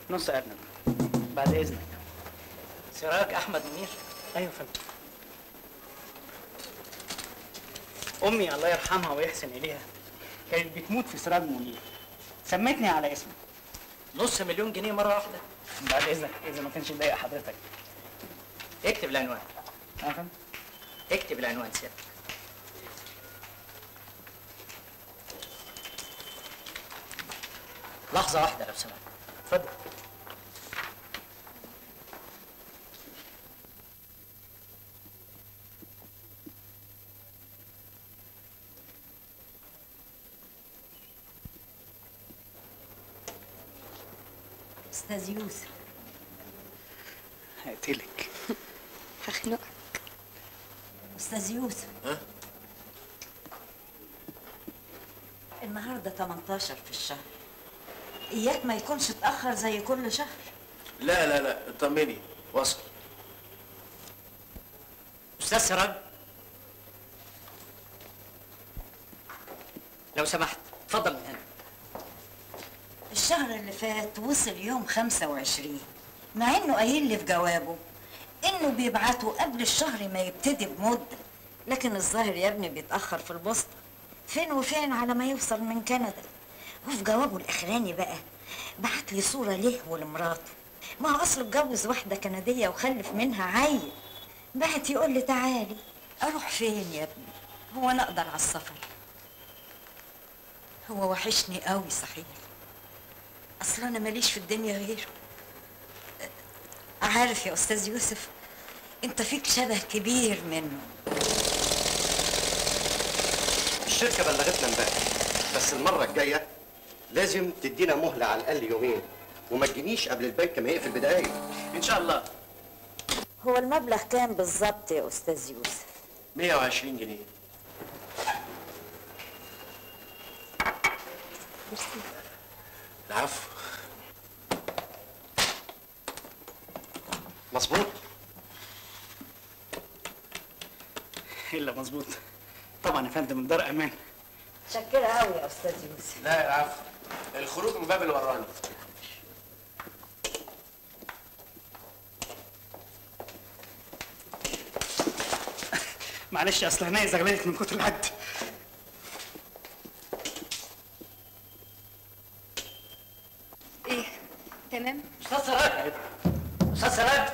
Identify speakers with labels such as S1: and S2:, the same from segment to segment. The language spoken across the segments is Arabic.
S1: نص ارنب بعد اذنك.
S2: سراج احمد منير.
S1: ايوه يا فندم. امي الله يرحمها ويحسن اليها كانت بتموت في سراج منير، سمتني على اسمه.
S2: نص مليون جنيه مره واحده؟
S1: بعد اذنك اذا ما كانش مضايق حضرتك.
S2: اكتب العنوان.
S1: يا فندم.
S2: اكتب العنوان سيادتك. لحظه واحده لو سمحت.
S1: اتفضل.
S3: استاذ يوسف.
S1: هقتلك.
S3: هخنقك. استاذ يوسف.
S4: ها؟
S3: النهارده 18 في الشهر، اياك ما يكونش اتاخر زي كل شهر.
S4: لا لا لا اطمني وصل.
S2: استاذ سراج لو سمحت اتفضل من هنا.
S3: الشهر اللي فات وصل يوم 25، مع انه قايل لي في جوابه انه بيبعته قبل الشهر ما يبتدي بمده، لكن الظاهر يا ابني بيتاخر في البوسطه، فين وفين على ما يوصل من كندا. وفي جوابه الاخراني بقى بعت لي صوره ليه ولمراته، ما هو اصله اتجوز واحده كنديه وخلف منها عيل. بعت يقول لي تعالي. اروح فين يا ابني؟ هو انا اقدر على السفر؟ هو وحشني قوي صحيح، اصل انا ماليش في الدنيا غيره. عارف يا استاذ يوسف، انت فيك شبه كبير منه.
S5: الشركة بلغتنا امبارح، بس المرة الجاية لازم تدينا مهلة على الأقل يومين، وما تجينيش قبل البنك ما يقفل بدقايق.
S4: ان شاء الله.
S3: هو المبلغ كام بالظبط يا استاذ يوسف؟
S4: 120 جنيه. العفو.
S5: مظبوط؟
S1: الا مظبوط طبعا يا فندم، الدار امان.
S3: متشكرة قوي يا استاذ يوسف.
S4: لا العفو، الخروج من باب الوراني.
S1: معلش اصل هنا زغللت من كتر العد.
S6: ايه تمام.
S2: استاذ سراج. استاذ سراج.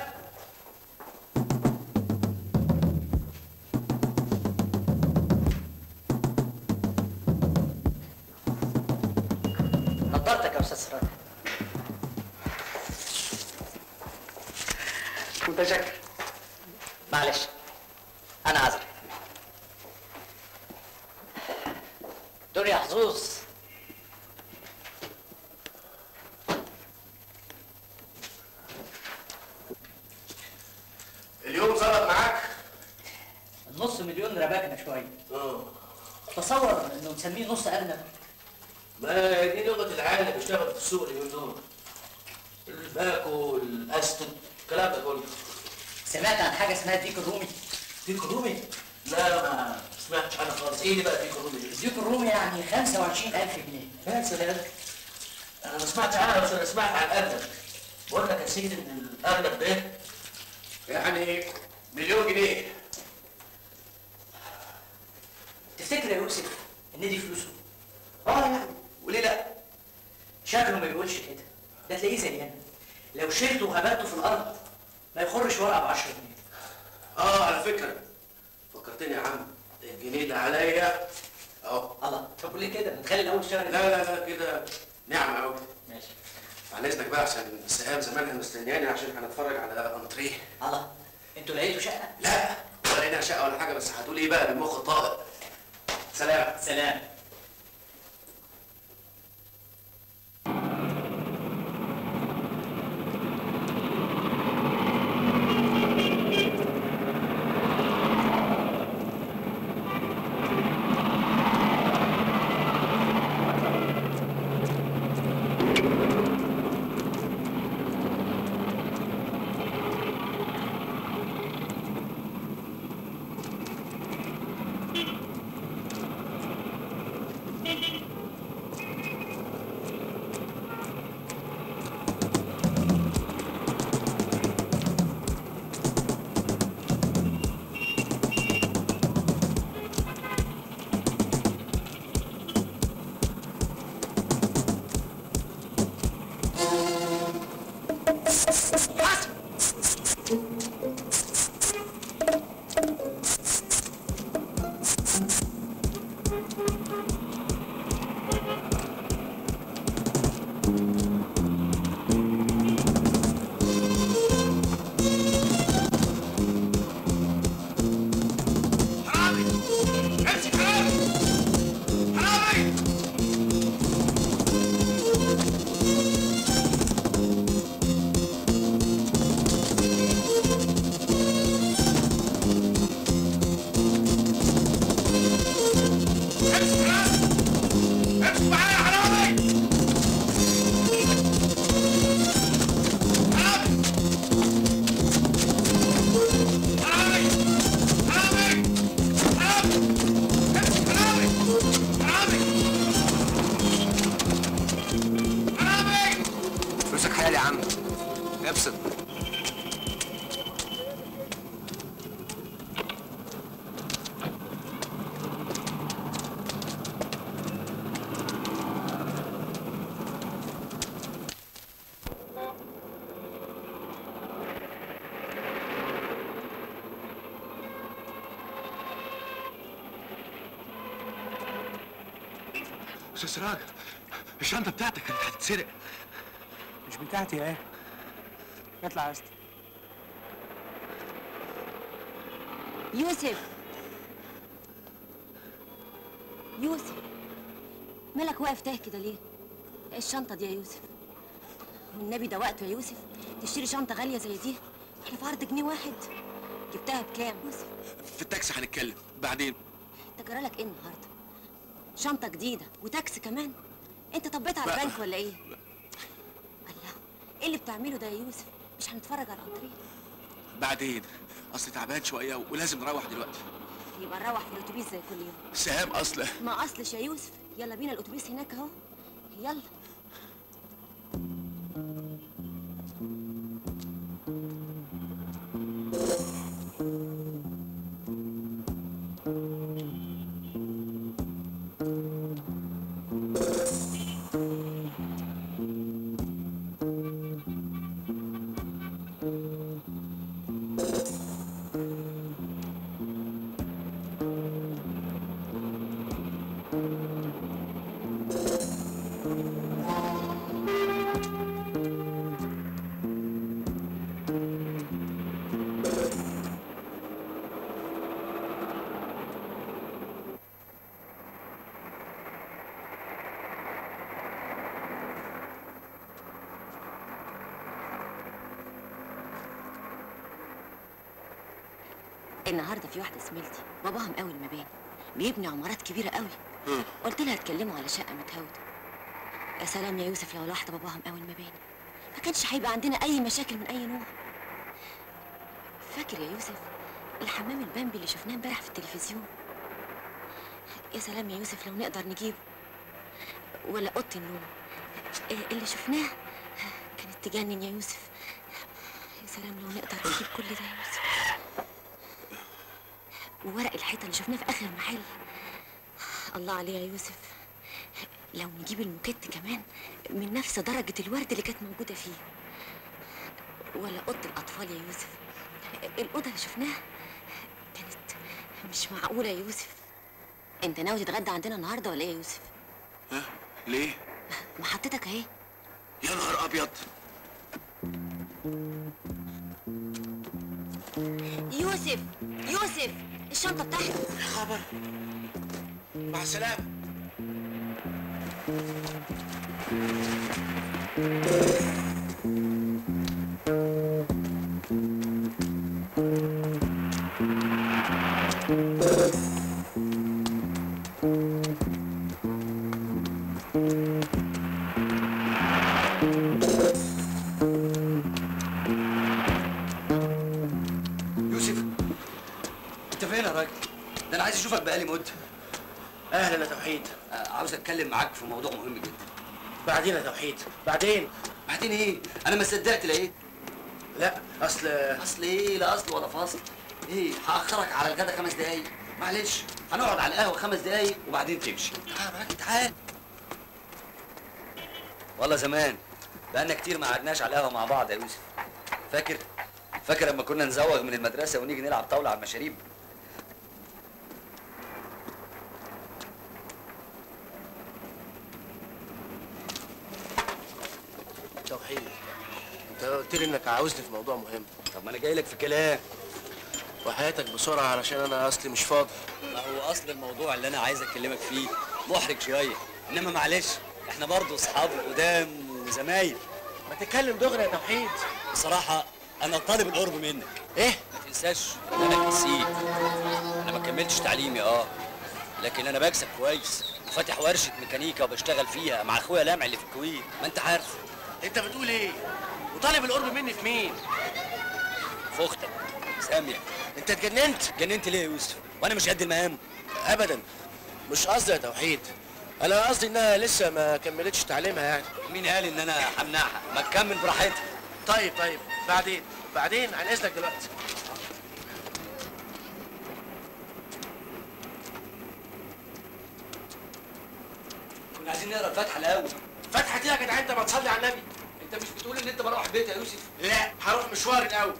S2: نظرتك يا استاذ سراج.
S1: متشكر.
S2: معلش انا عذر. دنيا حظوظ.
S4: اليوم ظبط معاك؟
S2: النص مليون رباكنا شويه. تصور انه مسميه نص ارنب.
S4: ما دي لغه العالم اللي بيشتغل في السوق اليومين دول. الباكو، الاستون، الكلام ده كله.
S2: سمعت عن حاجه اسمها ديك الرومي؟
S4: ديك الرومي؟ لا ما سمعتش عنها خالص. ايه اللي بقى ديك الرومي دي؟
S2: ديك الرومي يعني 25000 جنيه.
S4: يا سلام. انا ما سمعتش عنها، بس انا سمعت عن الارنب. بقول لك يا سيدي ان الارنب ده يعني مليون جنيه.
S2: تفتكر يا يوسف ان دي فلوسه؟
S4: يعني وليه لا؟
S2: شكله ما بيقولش كده، ده تلاقيه زينا. لو شلته وهبته في الارض ما يخرش ورقه ب 10 جنيه.
S4: على فكره فكرتني يا عم، الجنيه ده عليا اهو.
S2: الله، طب ليه كده؟ نخلي الاول شهر.
S4: لا كده نعمه قوي.
S2: ماشي.
S4: عن اذنك بقى عشان السهام زمانها مستنياني عشان هنتفرج على انتريه.
S2: الله، انتوا لقيتوا شقه؟
S4: لا ولا لقينا شقه ولا حاجه، بس هتقول ايه بقى بالمخ طائق. سلام.
S2: سلام.
S4: استاذ سراج، الشنطه بتاعتك كانت هتتسرق.
S1: مش بتاعتي ايه؟ اطلع يا اسطى.
S7: يوسف، يوسف، مالك واقف تاه كده ليه؟ ايه الشنطة دي يا يوسف؟ والنبي ده وقته يا يوسف تشتري شنطة غالية زي دي؟ احنا في عرض جنيه واحد. جبتها بكام يوسف؟
S4: في التاكسي هنتكلم بعدين.
S7: انت جرالك ايه النهارده؟ شنطة جديدة وتاكسي كمان؟ انت طبيت على البنك ولا ايه؟ الله، ايه اللي بتعمله ده يا يوسف؟ مش هنتفرج على القطرين؟
S4: بعدين، اصل تعبان شويه ولازم نروح دلوقتي.
S7: يبقى نروح في الاتوبيس زي كل يوم.
S4: سهام اصله.
S7: ما اصلش يا يوسف، يلا بينا الاتوبيس هناك اهو. يلا. النهارده في واحده زميلتي باباها مقاول المباني، بيبني عمارات كبيره قوي. قلت لها اتكلموا على شقه متهاوده. يا سلام يا يوسف، لو لاحظت باباها مقاول مباني ما كانش هيبقى عندنا اي مشاكل من اي نوع. فاكر يا يوسف الحمام البامبي اللي شفناه امبارح في التلفزيون؟ يا سلام يا يوسف لو نقدر نجيبه. ولا اوضه النوم اللي شفناه كانت تجنن يا يوسف. يا سلام لو نقدر نجيب كل ده يا يوسف. وورق الحيطه اللي شفناه في اخر محل، الله عليه يا يوسف. لو نجيب الموكيت كمان من نفس درجه الورد اللي كانت موجوده فيه. ولا اوضه الاطفال يا يوسف، الاوضه اللي شفناها كانت مش معقوله يا يوسف. انت ناوي تتغدى عندنا النهارده ولا ايه يا يوسف؟
S4: ها؟ ليه؟
S7: محطتك اهي.
S4: يا نهار ابيض.
S7: يوسف، يوسف، الشنطه بتاعتك.
S4: يا خبر، مع السلامه.
S5: يوسف، انت فين يا راجل؟ ده انا عايز اشوفك بقالي مده.
S2: اهلا يا توحيد.
S5: عاوز اتكلم معاك في موضوع مهم جدا.
S2: بعدين يا توحيد، بعدين.
S5: بعدين ايه؟ انا ما صدقت لقيت.
S2: لا اصل
S5: ايه؟ لا اصل ولا فاصل. ايه؟ هاخرك على الغدا 5 دقايق. معلش، هنقعد على القهوه 5 دقايق وبعدين تمشي. تعال يا راجل تعال. والله زمان بقالنا كتير ما قعدناش على القهوه مع بعض يا يوسف. فاكر لما كنا نزوغ من المدرسه ونيجي نلعب طاوله على المشاريب؟
S8: توحيد، انت قلت لي انك عاوزني في موضوع مهم.
S5: طب ما انا جاي لك في كلام.
S8: وحياتك بسرعه علشان انا اصلي مش فاضي.
S5: ما هو اصل الموضوع اللي انا عايز اكلمك فيه محرج شويه، انما معلش احنا برضه اصحاب قدام وزمايل.
S8: ما تتكلم دغري يا توحيد.
S5: بصراحه انا طالب القرب منك.
S8: ايه؟
S5: ما تنساش ان انا نسيت. انا ما كملتش تعليمي لكن انا بكسب كويس وفاتح ورشه ميكانيكا وبشتغل فيها مع اخويا لامع اللي في الكويت، ما انت عارف.
S8: انت بتقول ايه؟ وطالب القرب مني في مين؟
S5: في اختك ساميه.
S8: انت اتجننت؟
S5: جننت ليه يا يوسف؟ وانا مش قد المهام؟
S8: ابدا، مش قصدي يا توحيد. انا قصدي انها لسه ما كملتش تعليمها يعني.
S5: مين قال ان انا همنعها؟ ما تكمل براحتها.
S8: طيب بعدين عن اذنك دلوقتي.
S5: كنا عايزين نقرا الفاتحه الاول.
S8: فتحة ايه يا جدع؟ انت ما تصلي على النبي.
S5: انت مش بتقول ان انت بروح بيت يا يوسف؟
S8: لا، هروح مشوار الاول.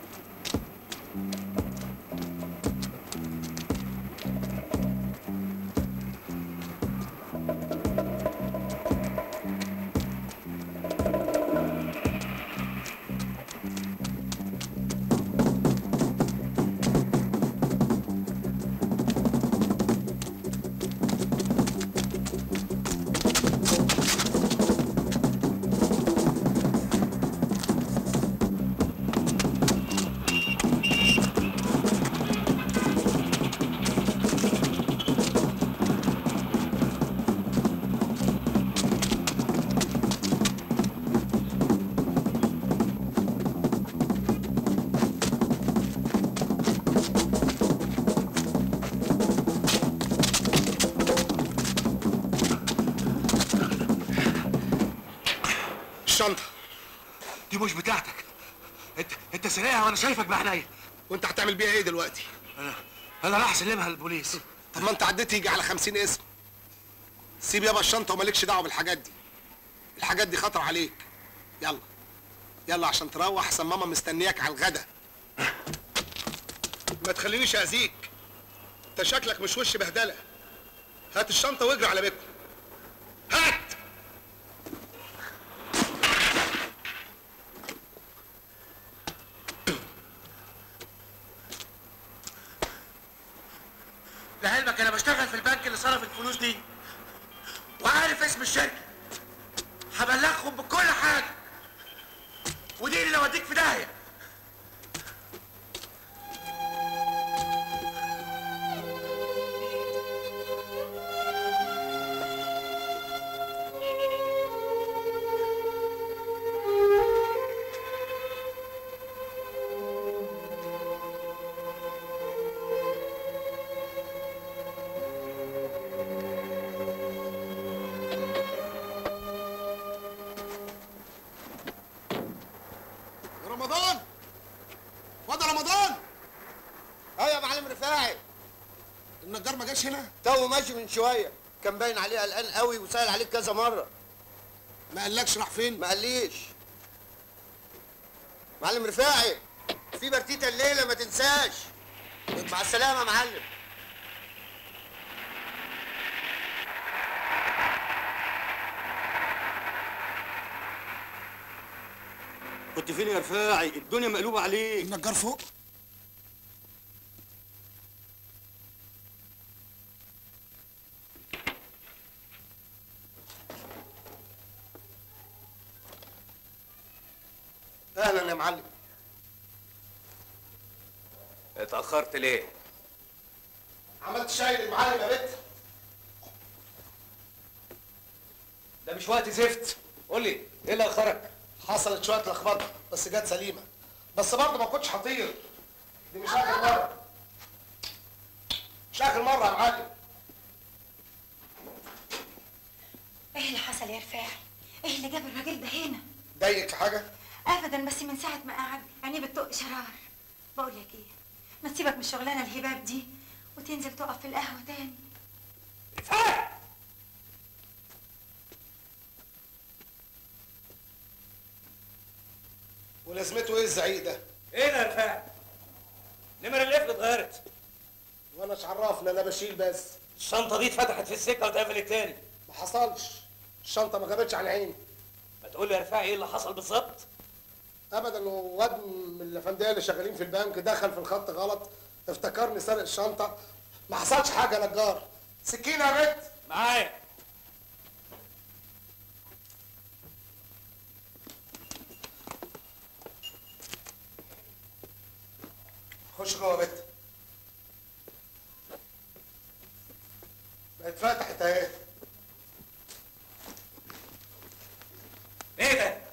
S8: دي مش بتاعتك. انت سرقها وانا شايفك بعينيا.
S9: وانت هتعمل بيها ايه دلوقتي؟
S8: انا راح اسلمها للبوليس.
S9: طب ما انت عديت يجي على 50 اسم. سيب يابا الشنطه ومالكش دعوه بالحاجات دي. الحاجات دي خطر عليك. يلا يلا عشان تروح، احسن ماما مستنياك على الغدا. ما تخلينيش اذيك، انت شكلك مش وش بهدله. هات الشنطه واجري على بيتكم. هات.
S8: لعلمك انا بشتغل في البنك اللي صرف الفلوس دي وعارف اسم الشركه. هبلغهم بكل حاجه، ودي اللي اوديك في داهيه.
S9: رمضان، واد رمضان.
S10: ايوه يا معلم رفاعي.
S9: النجار ما جاش هنا؟
S10: تو ماشي من شويه، كان باين عليه قلقان قوي وسأل عليك كذا مره.
S9: ما قالكش راح فين؟
S10: ما قاليش. معلم رفاعي، في برتيته الليله ما تنساش. مع السلامه يا معلم.
S11: كنت فين يا رفاعي؟ الدنيا مقلوبه عليك.
S9: النجار فوق؟ اهلا يا معلم.
S11: اتأخرت ليه؟
S9: عملت شاي للمعلم يا بت.
S8: ده مش وقت زفت. قول لي ايه اللي اخرك؟
S9: حصلت شويه لخبطه بس جت سليمه. بس برضه ما كنتش هطير. دي مش اخر مره. مش اخر مره يا معلم.
S12: ايه اللي حصل يا رفاعي؟ ايه اللي جاب الراجل ده هنا؟
S9: ضايقك في حاجه؟
S12: ابدا، بس من ساعه ما قعد عينيه بتطق شرار. بقول لك ايه، ما تسيبك من الشغلانه الهباب دي وتنزل تقف في القهوه تاني.
S8: رفاعي،
S9: ولازمته ايه الزعيق ده؟
S8: ايه ده يا رفاعي؟ نمر القفل اتغيرت.
S9: وانا مش عرفنا، انا بشيل بس.
S8: الشنطه دي اتفتحت في السكه واتقفلت تاني.
S9: ما حصلش، الشنطه ما غابتش عن عيني.
S8: ما تقول لي يا رفاعي ايه اللي حصل بالظبط؟
S9: ابدا، واد من الافنديه اللي شغالين في البنك دخل في الخط غلط، افتكرني سارق الشنطه. ما حصلش حاجه يا نجار. سكينه يا بت.
S8: معايا.
S9: خش جوه يا بت. بقت فتحت اهي.
S8: ايه ده؟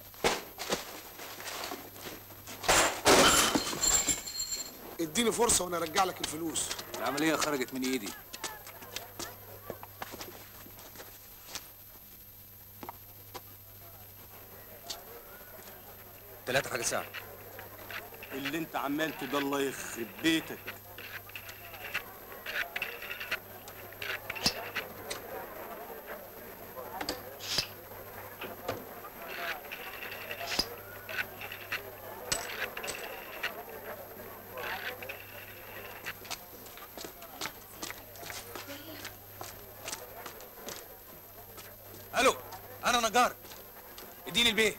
S9: اديني فرصه وانا ارجع لك الفلوس.
S11: العمليه خرجت من ايدي.
S5: ثلاثة حاجة ساعة.
S11: اللي انت عملته ده الله يخرب بيتك. الو، انا نجار. اديني البيه.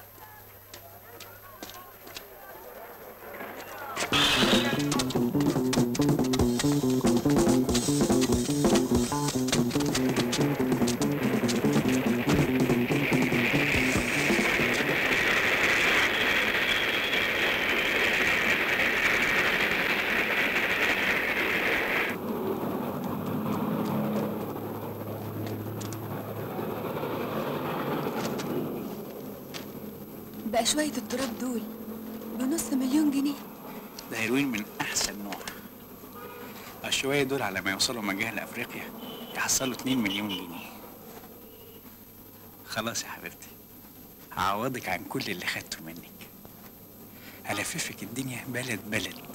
S13: بقى شوية التراب دول بنص مليون جنيه.
S14: ده هيروين من احسن نوع. الشوية دول على ما يوصلوا مجاه لافريقيا يحصلوا 2 مليون جنيه. خلاص يا حبيبتي، هعوضك عن كل اللي خدته منك. هلففك الدنيا بلد بلد.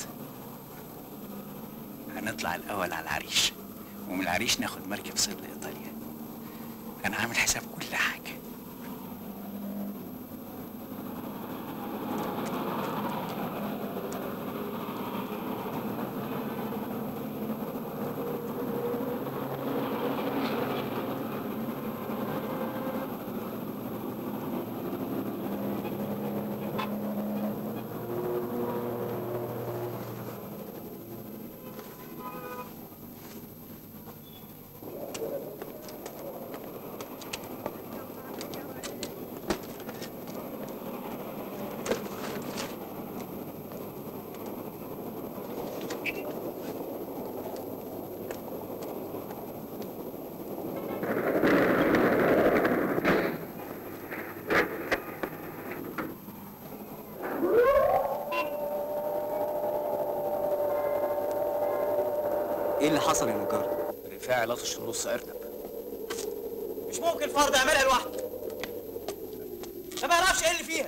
S14: هنطلع الأول على العريش، ومن العريش ناخد مركب صيد لإيطاليا. أنا عامل حساب كل حاجة.
S15: ايه اللي حصل يا نجار؟
S5: رفاعي لطش النص ارنب.
S2: مش ممكن فرد يعملها لوحده. ما بيعرفش ايه اللي فيها.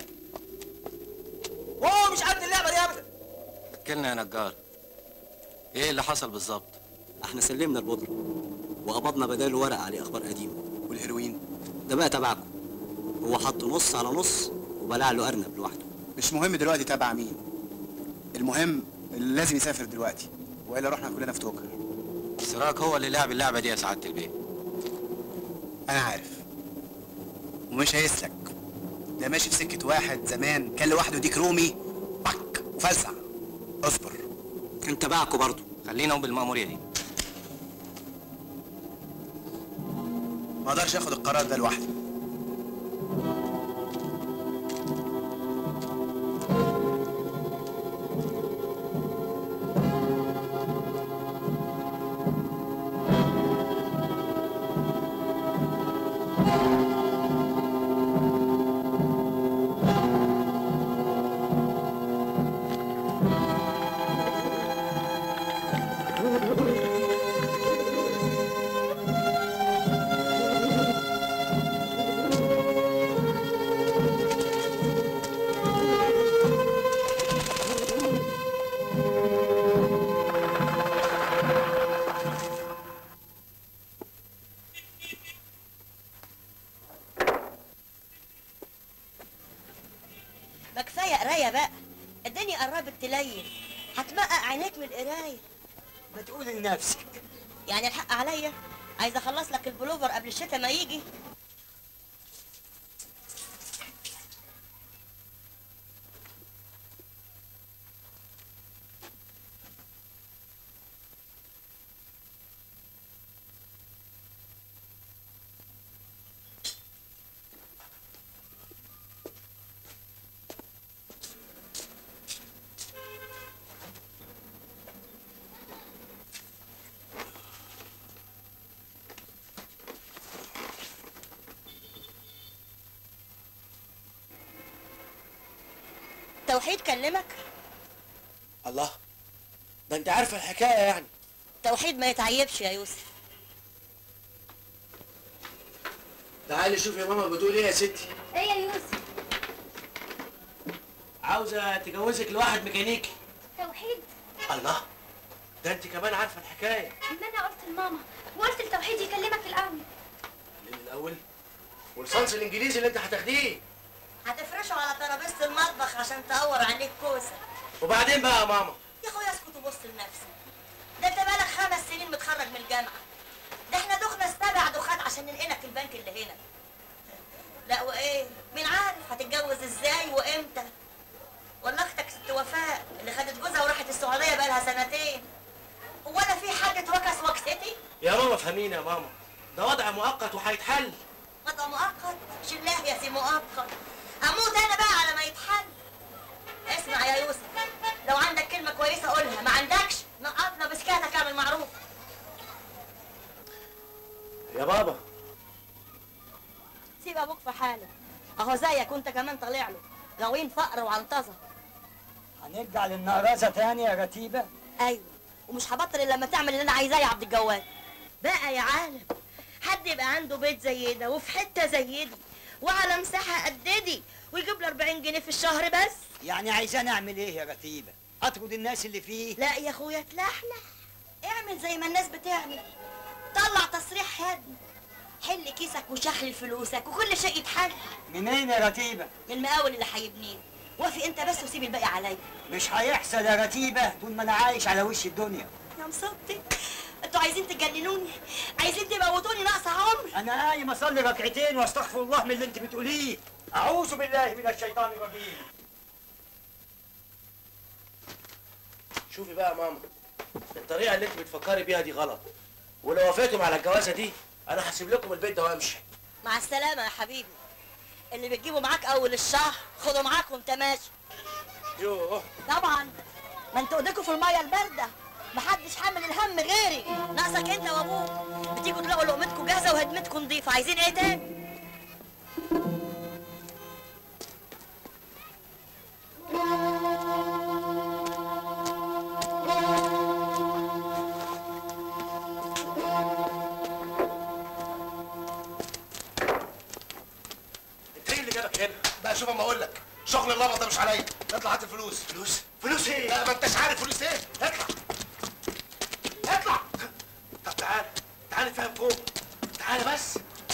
S2: وهو مش قد اللعبه دي ابدا.
S15: احكيلنا يا نجار، ايه اللي حصل بالظبط؟ احنا سلمنا البودرة وقبضنا بداله ورق عليه اخبار قديمه. والهيروين ده بقى تبعكم. هو حط نص على نص وبلع له ارنب لوحده.
S16: مش مهم دلوقتي تبع مين، المهم اللي لازم يسافر دلوقتي والا رحنا كلنا في توكر.
S15: سراج هو اللي لعب اللعبه دي يا سعاده البيه.
S16: انا عارف ومش هيسلك. ده ماشي في سكه واحد زمان كان لوحده ديك رومي بك وفزع. اصبر.
S15: كان تبعكم برضه. خلينا بالمأمورية دي.
S16: ما اقدرش اخد القرار ده لوحدي.
S17: ما كفايه قرايه بقى، الدنيا قربت تليل، هتبقى عينيك من القرايه.
S2: ما تقولي لنفسك.
S17: يعني الحق عليا، عايزه اخلص لك البلوفر قبل الشتاء ما يجي. توحيد كلمك؟
S8: الله، ده انت عارفه الحكايه يعني.
S17: توحيد ما يتعيبش يا يوسف.
S8: تعالي شوف يا ماما بتقول ايه يا ستي.
S12: ايه يا يوسف؟
S8: عاوزه تجوزك لواحد ميكانيكي.
S12: توحيد؟
S8: الله، ده انت كمان عارفه الحكايه.
S12: ما انا قلت لماما وقلت لتوحيد يكلمك الاول.
S8: الاول والصنص الانجليزي اللي انت هتاخديه
S17: هتفرشه على ترابيزه المطبخ عشان تقور عليك كوسه.
S8: وبعدين بقى يا ماما.
S17: يا اخويا اسكت وبص لنفسك. ده انت بقالك 5 سنين متخرج من الجامعه. ده احنا دخنا 7 دخات عشان ننقلك البنك اللي هنا. لا وايه؟ مين عارف هتتجوز ازاي وامتى؟ ولا اختك ست وفاء اللي خدت جوزها وراحت السعوديه بقالها 2 سنين. هو انا في حد اتوكس وكستي؟
S8: يا ماما فهميني يا ماما، ده وضع مؤقت وهيتحل.
S17: وضع مؤقت؟ شلاه يا سي مؤقت. اموت انا بقى على ما يتحل. اسمع يا يوسف، لو عندك كلمه كويسه قولها، ما عندكش نقطنا بسكاتك اعمل معروف.
S8: يا بابا
S17: سيب ابوك في حاله، اهو زيك وانت كمان طالع له غاويين فقر وعنطزه.
S2: هنرجع للنقرزه تاني يا رتيبه؟
S17: ايوه، ومش هبطل الا لما تعمل اللي انا عايزاه يا عبد الجواد. بقى يا عالم، حد يبقى عنده بيت زي ده وفي حته زي دي وعلى مساحه قد دي، ويجيب له 40 جنيه في الشهر بس.
S18: يعني عايزاني اعمل ايه يا رتيبه؟ اطرد الناس اللي فيه؟
S17: لا يا اخويا تلحلح، اعمل زي ما الناس بتعمل، طلع تصريح هدم، حل كيسك وشخل فلوسك وكل شيء يتحل.
S18: منين يا رتيبه؟
S17: من المقاول اللي هيبنيه. وافق انت بس وسيب الباقي عليا.
S18: مش هيحصل يا رتيبه طول ما انا عايش على وش الدنيا.
S17: يا مصبتي، انتوا عايزين تجننوني، عايزين تموتوني ناقص عمر.
S18: انا قايم اصلي ركعتين واستغفر الله من اللي انت بتقوليه. اعوذ بالله من الشيطان الرجيم.
S4: شوفي بقى يا ماما، الطريقه اللي انت بتفكري بيها دي غلط، ولو وافقتم على الجوازه دي انا هسيب لكم البيت ده وامشي.
S17: مع السلامه يا حبيبي، اللي بتجيبه معاك اول الشهر خده معاك وانت ماشي.
S4: يوه
S17: طبعا، ما انتوا ايديكوا في الميه البارده، محدش حامل الهم غيري، ناقصك انت وابوك. بتيجوا تلاقوا لقمتكم جاهزه وهدمتكم نضيفه، عايزين ايه تاني؟
S4: انت ايه اللي جابك هنا؟
S9: بقى شوف اما اقول لك، شغل اللبط ده مش عليا. اطلع هات الفلوس.
S4: فلوس ايه؟
S9: لا ما انتش عارف فلوس ايه. اطلع اطلع.
S4: طب تعالى فاهم فوق، تعالى بس.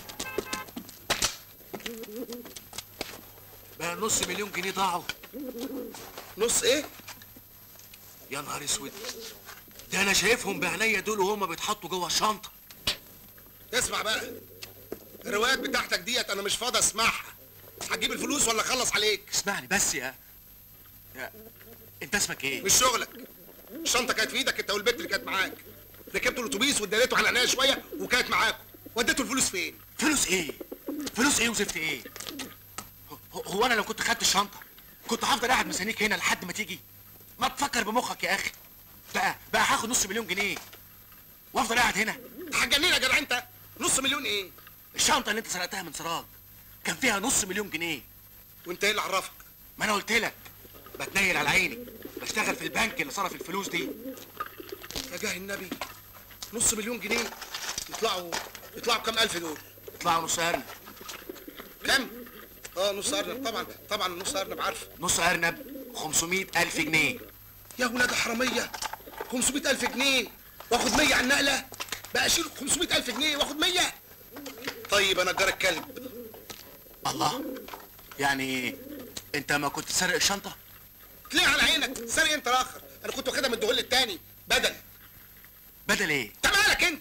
S4: بقى نص مليون جنيه ضاعوا.
S9: نص ايه؟
S4: يا نهار اسود، ده انا شايفهم بعينيا دول وهما بيتحطوا جوه الشنطه.
S9: اسمع بقى، الروايات بتاعتك ديت انا مش فاضي اسمعها. هتجيب الفلوس ولا اخلص عليك؟
S4: اسمعني بس يا انت اسمك ايه؟
S9: مش شغلك. الشنطه كانت في ايدك انت والبت اللي كانت معاك. ركبتوا الاتوبيس واديته على عينيا شويه وكانت معاكم. وديتوا الفلوس فين؟
S4: فلوس ايه؟ فلوس ايه وزفت ايه؟ هو انا لو كنت خدت الشنطه كنت هفضل قاعد مستنيك هنا لحد ما تيجي؟ ما تفكر بمخك يا اخي. بقى هاخد نص مليون جنيه وافضل قاعد هنا؟
S9: هتجنني يا جدع انت. نص مليون ايه؟
S4: الشنطه اللي انت سرقتها من سراج كان فيها نص مليون جنيه.
S9: وانت ايه اللي عرفك؟
S4: ما انا قلت لك بتنيل على عيني، بشتغل في البنك اللي صرف الفلوس دي.
S9: يا جاه النبي، نص مليون جنيه يطلعوا كام الف دول؟
S4: يطلعوا نص ارنب.
S9: كام؟ نص ارنب. طبعا نص ارنب عارفه.
S4: نص ارنب 500,000 جنيه.
S9: يا ولاد حراميه، 500,000 جنيه واخد 100 على النقله؟ بقى اشيل 500,000 جنيه واخد 100؟ طيب انا جار الكلب.
S4: الله، يعني انت ما كنت سارق الشنطه؟
S9: تلاقي على عينك، سارق انت الاخر. انا كنت واخدها من الدهول التاني
S4: بدل ايه؟
S9: انت مالك انت؟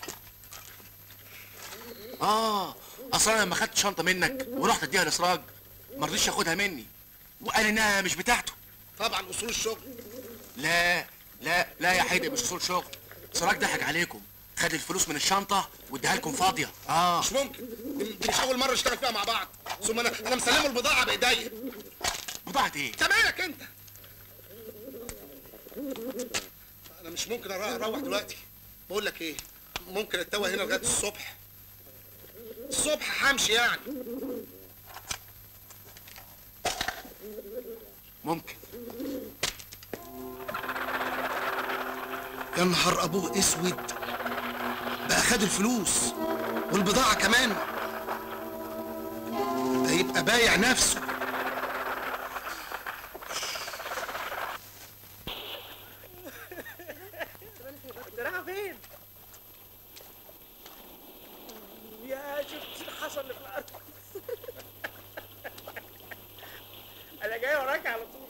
S4: اصل انا لما خدت شنطه منك ورحت اديها لسراج ما رضيش ياخدها مني وقال انها مش بتاعته.
S9: طبعا اصول الشغل.
S4: لا يا حيدر، مش اصول شغل. سراج ضحك عليكم، خد الفلوس من الشنطه واديها لكم فاضيه.
S9: مش ممكن، دي مش اول مره نشتغل فيها مع بعض. ثم انا مسلمه البضاعه بايديا.
S4: بضاعه ايه؟
S9: انت مالك انت؟ انا مش ممكن اروح دلوقتي. بقول لك ايه، ممكن اتوه هنا لغايه الصبح همشي يعني.
S4: ممكن.
S9: يا نهار ابوه اسود، بقى خد الفلوس والبضاعه كمان. ده يبقى بايع نفسه.
S8: انت رايحه فين؟ يا شفت الحصى اللي في الارض. انا جاي وراك على طول.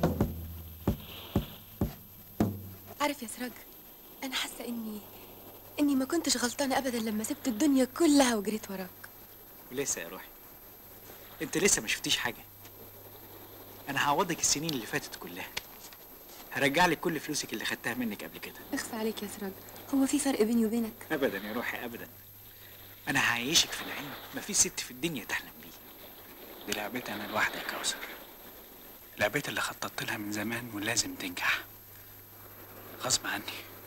S13: عارف يا سراج، انا حاسه اني ما كنتش غلطانه ابدا لما سبت الدنيا كلها وجريت وراك.
S14: ولسه يا روحي، انت لسه ما شفتيش حاجه. انا هعوضك السنين اللي فاتت كلها، هرجع لك كل فلوسك اللي خدتها منك قبل كده.
S13: اخفى عليك يا سراج، هو في فرق بيني وبينك؟
S14: ابدا يا روحي ابدا. انا هعيشك في نعيم مفيش ست في الدنيا تحلم بيه. دي لعبتي انا لوحدي يا كوثر، لعبتي اللي خططت لها من زمان ولازم تنجح غصب عني.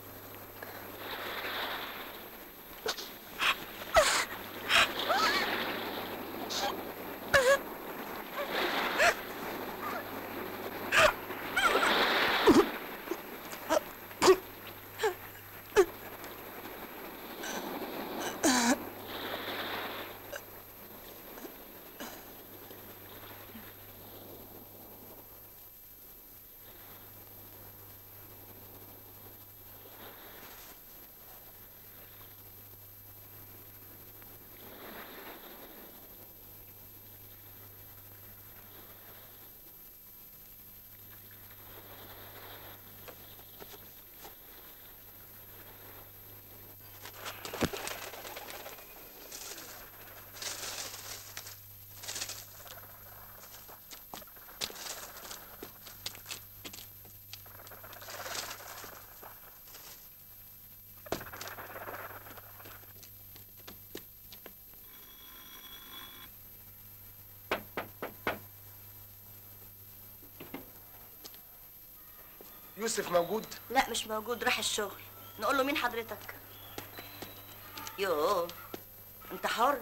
S9: يوسف موجود؟
S17: لا مش موجود، راح الشغل. نقول له مين حضرتك؟ يوه انت حر.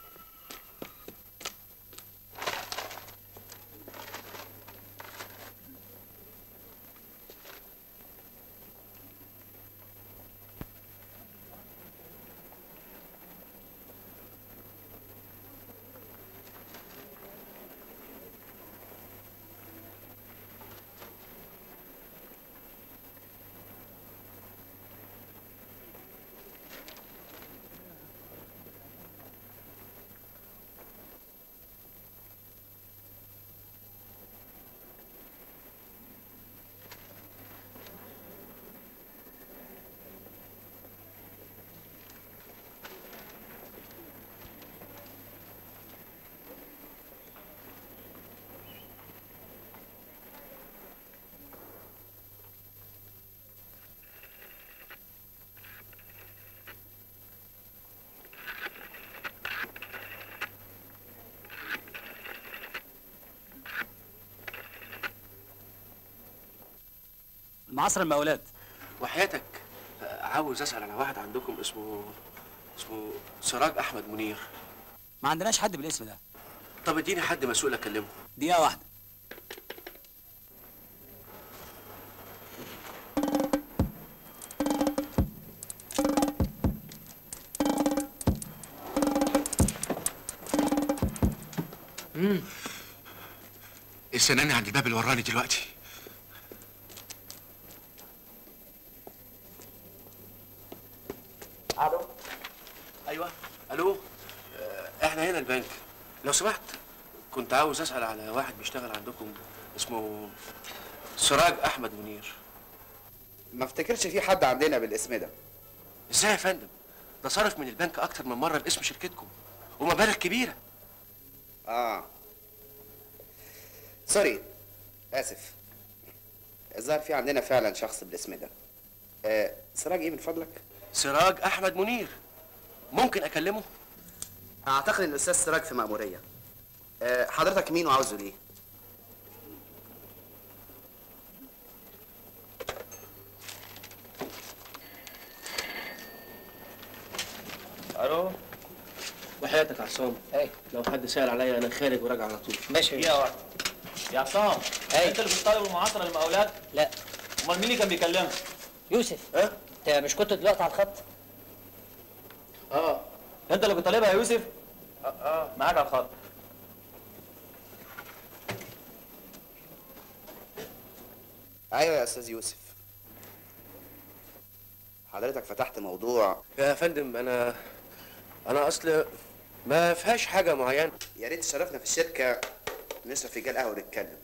S5: معصر المقاولات.
S8: وحياتك عاوز اسال على واحد عندكم اسمه سراج احمد منير.
S5: ما عندناش حد بالاسم ده.
S8: طب اديني حد مسؤول اكلمه.
S5: دقيقة واحدة.
S4: السناني عند الباب اللي وراني دلوقتي.
S8: الو. ايوه الو. احنا هنا البنك. لو سمحت كنت عاوز اسال على واحد بيشتغل عندكم اسمه سراج احمد منير.
S16: ما افتكرش في حد عندنا بالاسم ده.
S8: ازاي يا فندم؟ ده صرف من البنك اكتر من مره باسم شركتكم ومبالغ كبيره.
S16: سوري، اسف. الظاهر في عندنا فعلا شخص بالاسم ده. سراج ايه من فضلك؟
S8: سراج احمد منير. ممكن اكلمه؟
S16: اعتقد ان الاستاذ سراج في مأمورية. حضرتك مين وعاوزه ليه؟
S8: الو. وحياتك يا عصام. لو حد سأل عليا انا خارج وراجع على طول.
S2: ماشي. دقيقة واحدة. يا عصام، انت اللي بتطالب المعاصرة للمقاولات؟
S5: لا.
S2: امال مين اللي كان بيكلمك؟
S5: يوسف. انت مش كنت دلوقتي على الخط؟
S2: انت اللي بتطالبها يا يوسف؟ معاك على الخط.
S16: ايوه يا استاذ يوسف. حضرتك فتحت موضوع.
S8: يا فندم انا اصل ما فيهاش حاجه معينه.
S16: يا ريت تشرفنا في الشركه نشرب فنجان قهوه ونتكلم.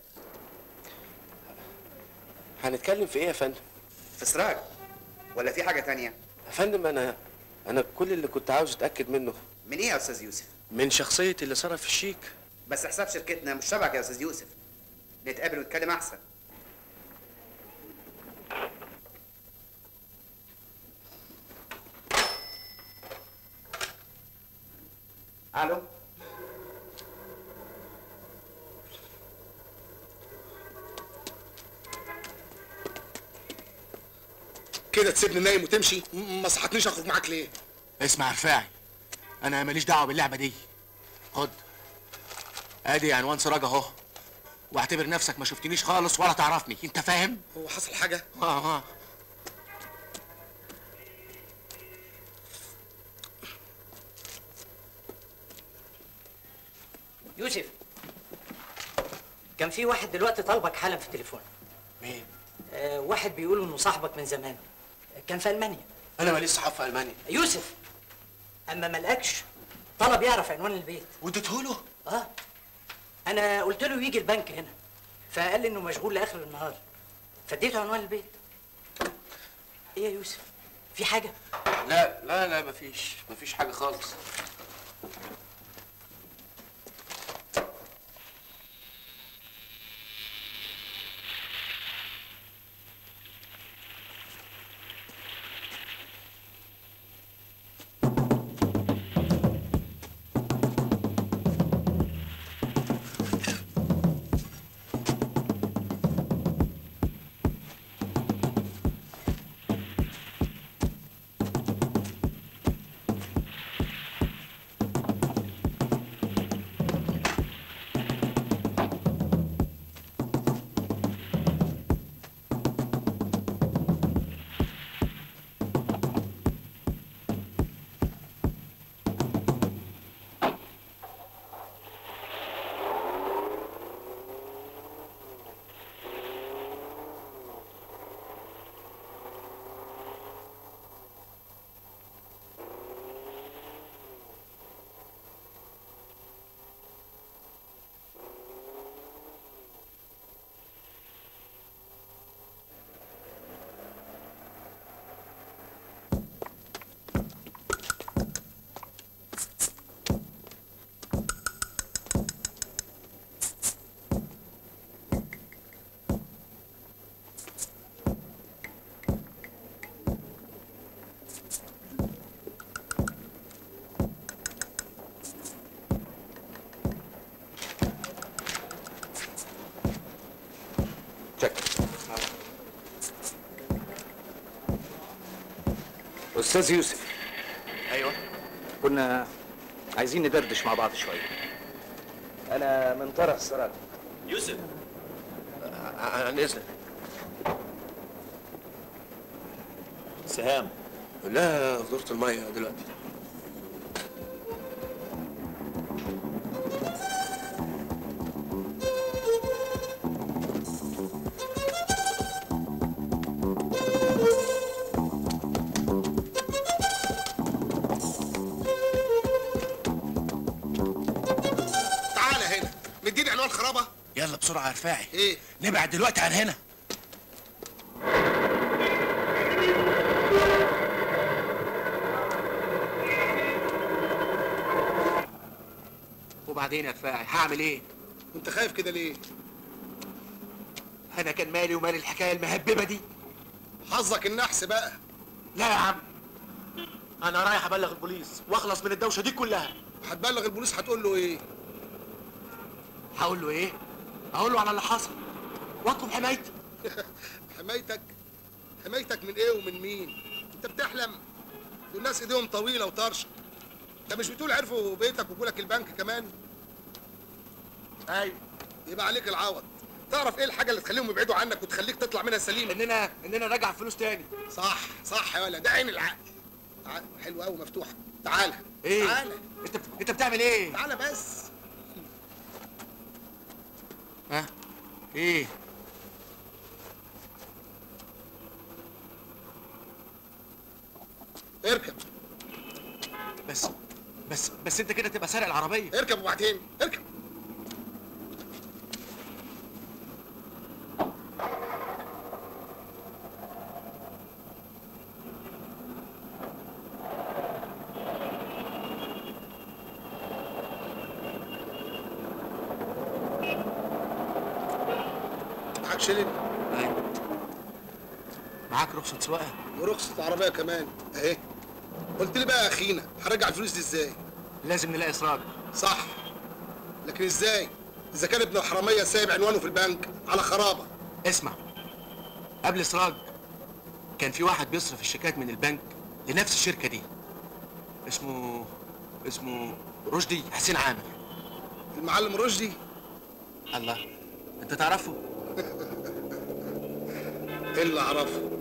S8: هنتكلم في ايه يا فندم؟
S16: في سراج ولا في حاجه تانية؟
S8: يا فندم انا
S19: انا كل اللي كنت عاوز اتاكد منه
S16: من ايه يا استاذ يوسف؟
S19: من شخصيه اللي صرف الشيك.
S16: بس حساب شركتنا مش تبعك يا استاذ يوسف. نتقابل ونتكلم احسن. الو.
S9: كده تسيبني نايم وتمشي؟ ما صحتنيش اخرج معاك ليه؟
S4: اسمع يا رفاعي، انا ماليش دعوه باللعبه دي. خد ادي عنوان سراج اهو، واعتبر نفسك ما شفتنيش خالص ولا تعرفني، انت فاهم؟
S9: هو حصل حاجه؟
S4: اه.
S2: يوسف، كان في واحد دلوقتي طالبك حالا في التليفون.
S4: مين؟
S2: واحد بيقول انه صاحبك من زمان، كان في المانيا.
S19: انا ماليش صحاب في المانيا.
S2: يوسف، اما ملقكش طلب يعرف عنوان البيت.
S4: واديته له؟
S2: اه. انا قلت له يجي البنك هنا، فقال لي انه مشغول لاخر النهار، فاديته عنوان البيت. ايه يا يوسف؟ في حاجه؟
S19: لا لا لا، مفيش حاجه خالص.
S14: استاذ يوسف.
S19: ايوه.
S14: كنا عايزين ندردش مع بعض شويه. انا من طرف السراج.
S19: يوسف، عن اذنك.
S14: سهام.
S19: لا، في دورة الميه دلوقتي.
S9: الخرابه.
S4: يلا بسرعه يا رفاعي.
S9: ايه؟
S4: نبعد دلوقتي عن هنا. وبعدين يا رفاعي هعمل ايه؟
S9: انت خايف كده ليه؟
S4: انا كان مالي ومال الحكايه المهببه دي.
S9: حظك النحس بقى.
S4: لا يا عم، انا رايح ابلغ البوليس واخلص من الدوشه دي كلها.
S9: هتبلغ البوليس هتقول له ايه؟
S4: هقول له ايه؟ اقول له على اللي حصل واطلب حمايتي.
S9: حمايتك؟ حمايتك من ايه ومن مين؟ انت بتحلم؟ دول ناس ايديهم طويله وطرشه. انت مش بتقول عرفوا بيتك وجولك البنك كمان؟
S4: ايوه.
S9: يبقى عليك العوض. تعرف ايه الحاجه اللي تخليهم يبعدوا عنك وتخليك تطلع منها سليم؟
S4: اننا نرجع فلوس تاني.
S9: صح صح يا ولد، ده عين العقل. تعال، حلوه قوي مفتوحه. تعالى.
S4: ايه؟
S9: تعالى.
S4: انت بتعمل ايه؟
S9: تعالى بس.
S4: ها؟ ايه؟
S9: اركب.
S4: بس انت كده تبقى سارق العربيه.
S9: اركب وبعدين اركب. معاك شيلن؟
S4: ايوه. معاك رخصة سواقة؟
S9: ورخصة عربية كمان اهي. قلت لي بقى يا اخينا هرجع الفلوس دي ازاي؟
S4: لازم نلاقي سراج.
S9: صح، لكن ازاي؟ اذا كان ابن الحرامية سايب عنوانه في البنك على خرابة.
S4: اسمع، قبل سراج كان في واحد بيصرف الشيكات من البنك لنفس الشركة دي، اسمه رشدي حسين عامر.
S9: المعلم رشدي؟
S4: الله، انت تعرفه؟
S9: ايه اللي اعرفه؟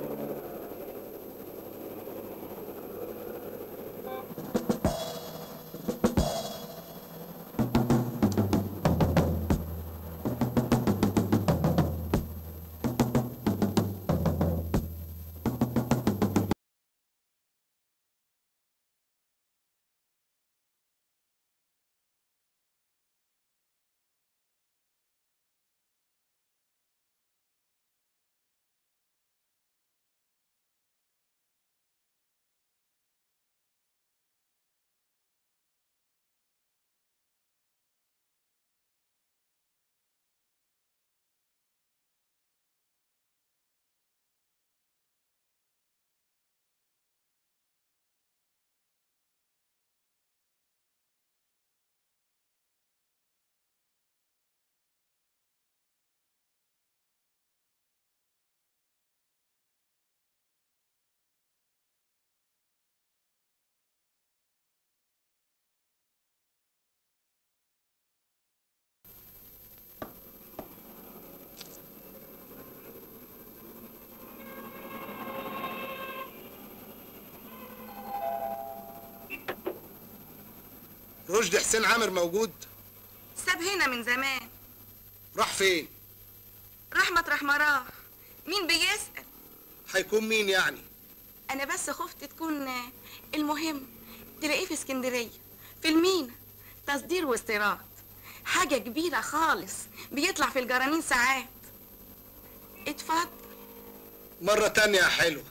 S9: رشدي حسين عامر موجود؟
S20: ساب هنا من زمان.
S9: راح فين؟
S20: راح مطرح ما راح. مين بيسأل؟
S9: هيكون مين يعني؟
S20: أنا بس خفت تكون المهم تلاقيه في اسكندرية في المينا، تصدير واستيراد، حاجة كبيرة خالص، بيطلع في الجرانين ساعات. اتفضل.
S9: مرة تانية يا حلوة.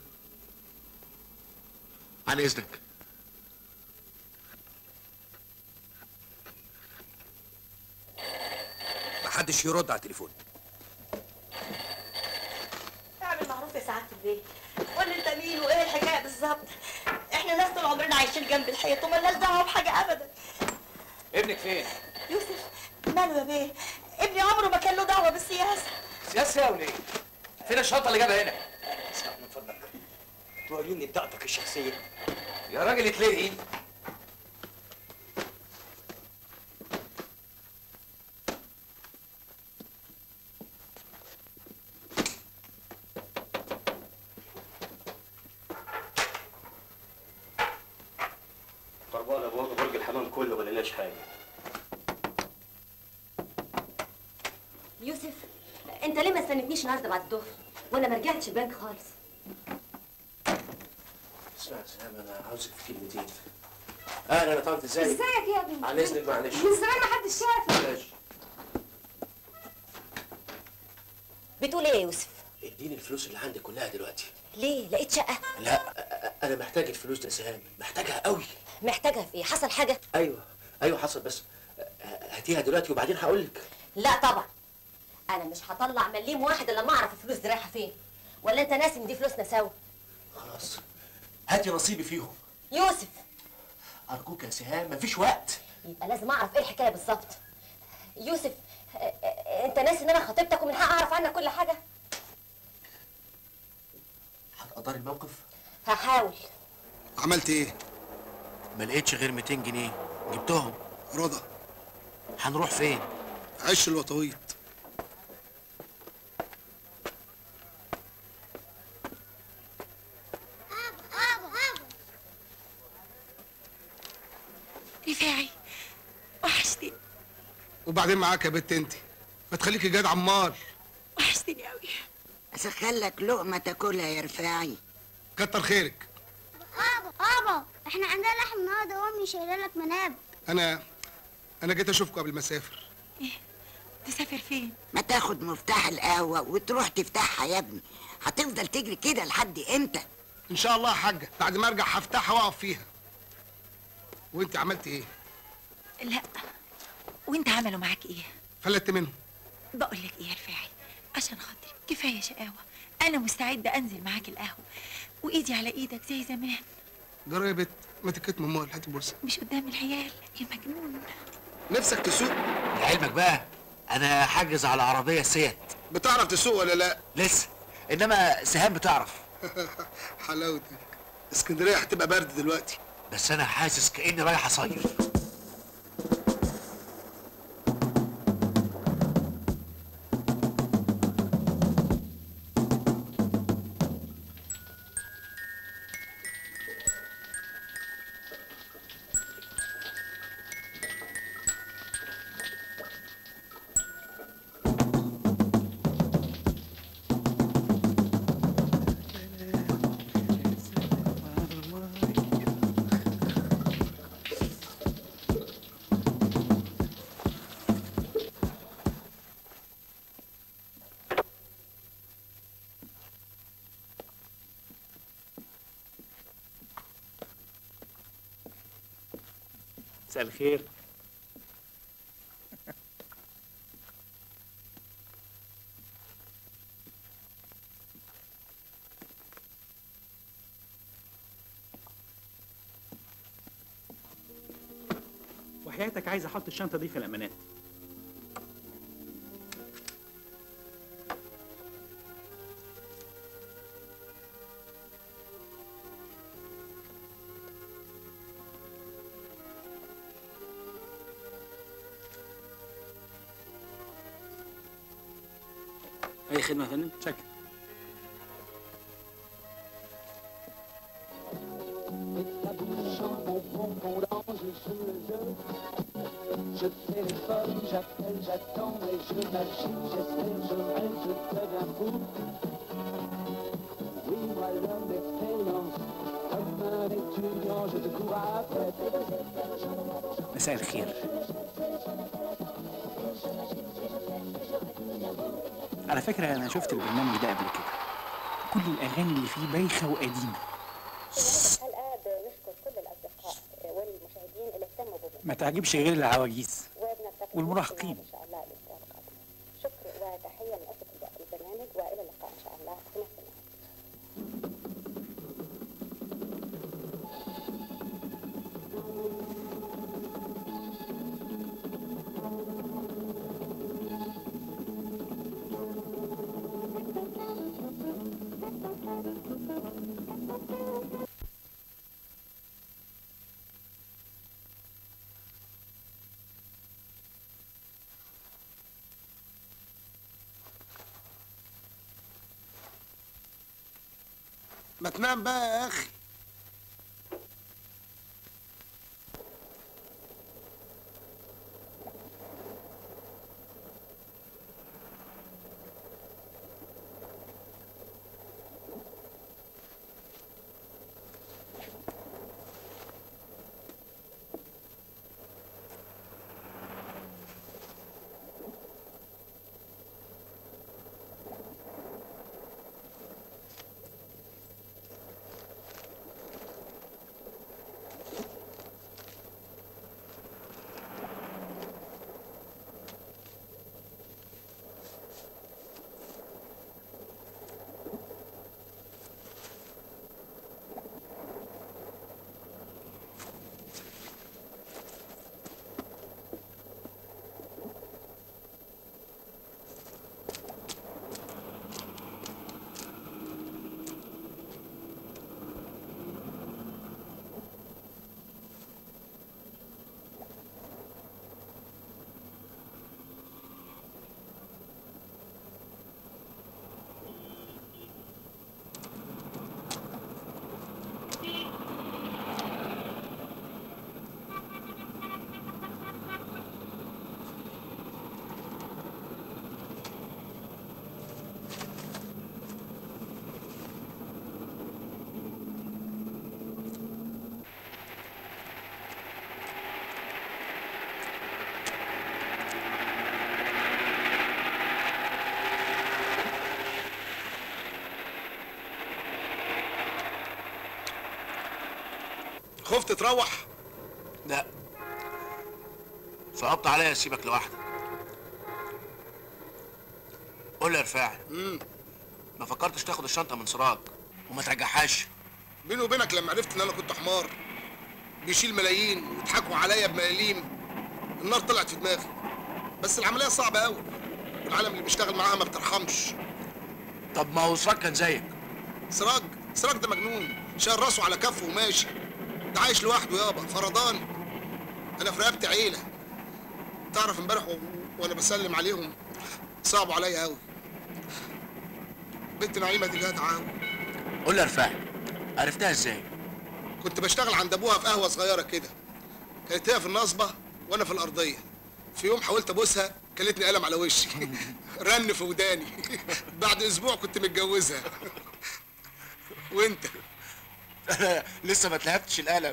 S4: عن إذنك.
S5: محدش يرد على التليفون.
S17: اعمل معروف يا سعادة البيت، قول لي انت مين وايه الحكايه بالظبط. احنا ناس طول عمرنا عايشين جنب الحيط ومالناش دعوه بحاجه ابدا.
S5: ابنك فين؟
S17: يوسف ماله يا بيه؟ ابني عمره ما كان له دعوه بالسياسه.
S5: سياسه يا وليه؟ فين الشنطه اللي جابها هنا؟
S18: اسمع من فضلك، توريني بطاقتك الشخصيه.
S5: يا راجل اتلقي.
S19: طربان ابواب برج الحمام كله ما لقيناش حاجه.
S7: يوسف، انت ليه ما استنتنيش النهارده بعد الظهر وانا ما رجعتش البنك خالص؟
S19: اسمع يا سلام، انا عاوزك في كلمتين. انا طنط ازيك؟
S6: ازيك يا ابني؟
S19: عن اذنك معلش.
S6: من زمان ما حدش شافك.
S19: ماشي.
S7: بتقول ايه يا يوسف؟
S19: اديني الفلوس اللي عندي كلها دلوقتي.
S7: ليه؟ لقيت شقه؟
S19: لا، انا محتاج الفلوس ده سهام، محتاجها قوي.
S7: محتاجها في ايه؟ حصل حاجه؟
S19: ايوه حصل، بس هاتيها دلوقتي وبعدين هقول لك.
S7: لا طبعا، انا مش هطلع مليم واحد الا لما اعرف الفلوس دي رايحه فين. ولا انت ناسي ان دي فلوسنا سوا؟
S19: خلاص هاتي نصيبي فيهم.
S7: يوسف
S19: ارجوك يا سهام، مفيش وقت.
S7: يبقى لازم اعرف ايه الحكايه بالظبط. يوسف، انت ناسي ان انا خطيبتك ومن حق اعرف عنك كل حاجه؟
S19: هتقدري الموقف؟
S7: هحاول.
S9: عملت ايه؟
S4: ما لقيتش غير 200 جنيه، جبتهم.
S9: رضا
S4: هنروح فين؟
S9: عش الوطويط.
S20: رفاعي وحشتني.
S9: وبعدين معاك يا بنت انت، ما تخليكي جاد عمار.
S20: وحشتني قوي.
S21: اسخن لك لقمه تاكلها يا رفاعي.
S9: كتر خيرك.
S22: بابا احنا عندنا لحم النهارده وامي شايله لك مناب.
S9: انا جيت اشوفكم قبل ما اسافر.
S20: ايه؟ تسافر فين؟
S21: ما تاخد مفتاح القهوه وتروح تفتحها يا ابني. هتفضل تجري كده لحد امتى؟
S9: ان شاء الله يا حاجه، بعد ما ارجع هفتحها واقف فيها. وانت عملت ايه؟
S20: لا، وانت عملوا معاك ايه؟
S9: فلت منهم.
S20: بقول لك ايه يا رفاعي،
S12: عشان خاطري كفايه شقاوه. انا مستعده انزل معاك القهوه وايدي على ايدك زي زمان.
S9: جرى يا بت، ما تكت من امال، هاتي بوسه.
S12: مش قدام العيال يا مجنون.
S9: نفسك تسوق؟
S4: لعلمك بقى انا حاجز على عربيه سيات.
S9: بتعرف تسوق ولا لا؟
S4: لسه، انما سهام بتعرف.
S9: حلاوتك. اسكندريه هتبقى برد دلوقتي.
S4: بس انا حاسس كاني رايح اصيف.
S14: مساء الخير. وحياتك عايز احط الشنطه دي في الامانات.
S15: اي خدمه يا فندم؟
S14: شكرا. مساء الخير. على فكرة أنا شفت البرنامج ده قبل كده، كل الأغاني اللي فيه بايخة وقديمة.
S1: الآن نشكر كل الأصدقاء والمشاهدين اللي اهتموا بنا.
S14: ما تعجبش غير العواجيز والمراهقين.
S1: إن شاء الله الأسبوع القادم. شكر وتحية من أسرة البرنامج وإلى اللقاء إن شاء الله في نفس الموعد.
S9: ما تنام بقى يا اخي. خفت تروح؟
S4: لا، صعبت عليا اسيبك لوحدك.
S8: قول لي يا رفاعي. ما فكرتش تاخد الشنطه من سراج وما ترجعهاش؟
S9: بيني وبينك لما عرفت ان انا كنت حمار بيشيل ملايين ويضحكوا عليا بملاليم، النار طلعت في دماغي. بس العمليه صعبه قوي، والعالم اللي بيشتغل معاها ما بترحمش.
S8: طب ما هو سراج كان زيك.
S9: سراج ده مجنون، شايل راسه على كفه وماشي. ده عايش لوحده يابا، فردان. انا في رقبتي عيله. تعرف امبارح وانا بسلم عليهم صعبوا عليا قوي. بنت نعيمه دي جدعه قوي.
S8: قول لي يا رفاعي، عرفتها ازاي؟
S9: كنت بشتغل عند ابوها في قهوه صغيره كده. كانت هي في النصبه وانا في الارضيه. في يوم حاولت ابوسها كلتني قلم على وشي. رن في وداني. بعد اسبوع كنت متجوزها. وانت؟
S8: انا لسه ما اتلهفتش القلم.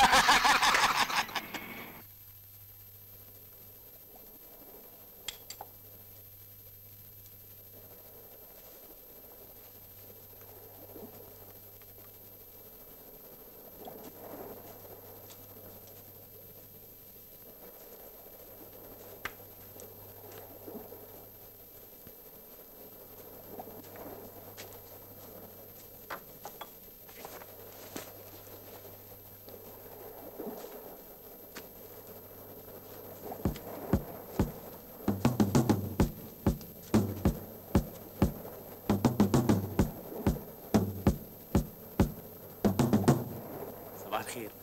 S14: صباح الخير.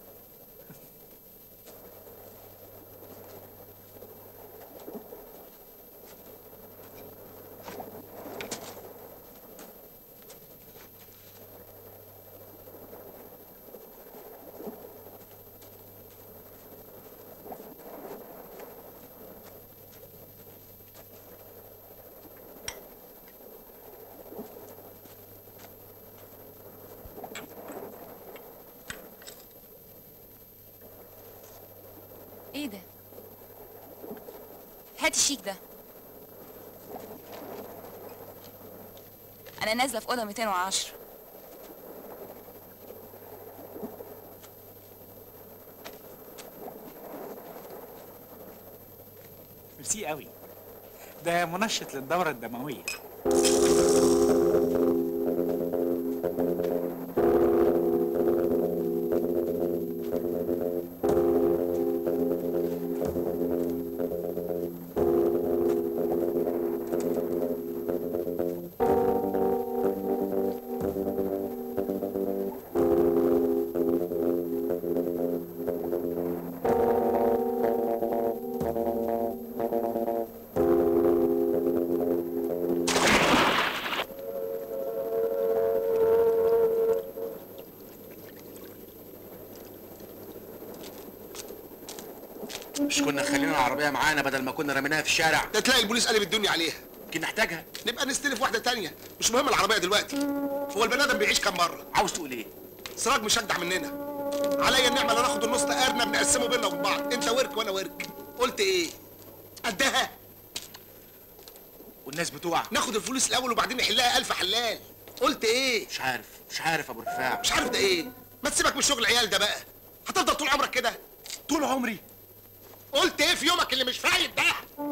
S3: ايه ده؟ هات الشيك ده. انا نازله في اوضه 210.
S14: ميرسي قوي، ده منشط للدورة الدموية.
S8: مش كنا خلينا العربيه معانا بدل ما كنا رميناها في الشارع؟
S9: ده تلاقي البوليس قلب الدنيا عليها.
S8: يمكن نحتاجها.
S9: نبقى نستلف واحده تانية، مش مهم العربيه دلوقتي. هو البني ادم بيعيش كام مره؟
S8: عاوز تقول ايه؟
S9: سراج مش اجدع مننا. عليا النعمه اللي ناخد النص ارنب نقسمه بينا وبين بعض، انت ورك وانا ورك. قلت ايه؟ قدها.
S8: والناس بتوعك
S9: ناخد الفلوس الاول وبعدين نحلها الف حلال. قلت ايه؟
S8: مش عارف ابو رفاع.
S9: مش عارف ده ايه؟ ما تسيبك من شغل العيال ده بقى. هتفضل طول عمرك كده؟
S8: طول عمري؟
S9: قلت ايه في يومك اللي مش فايت ده؟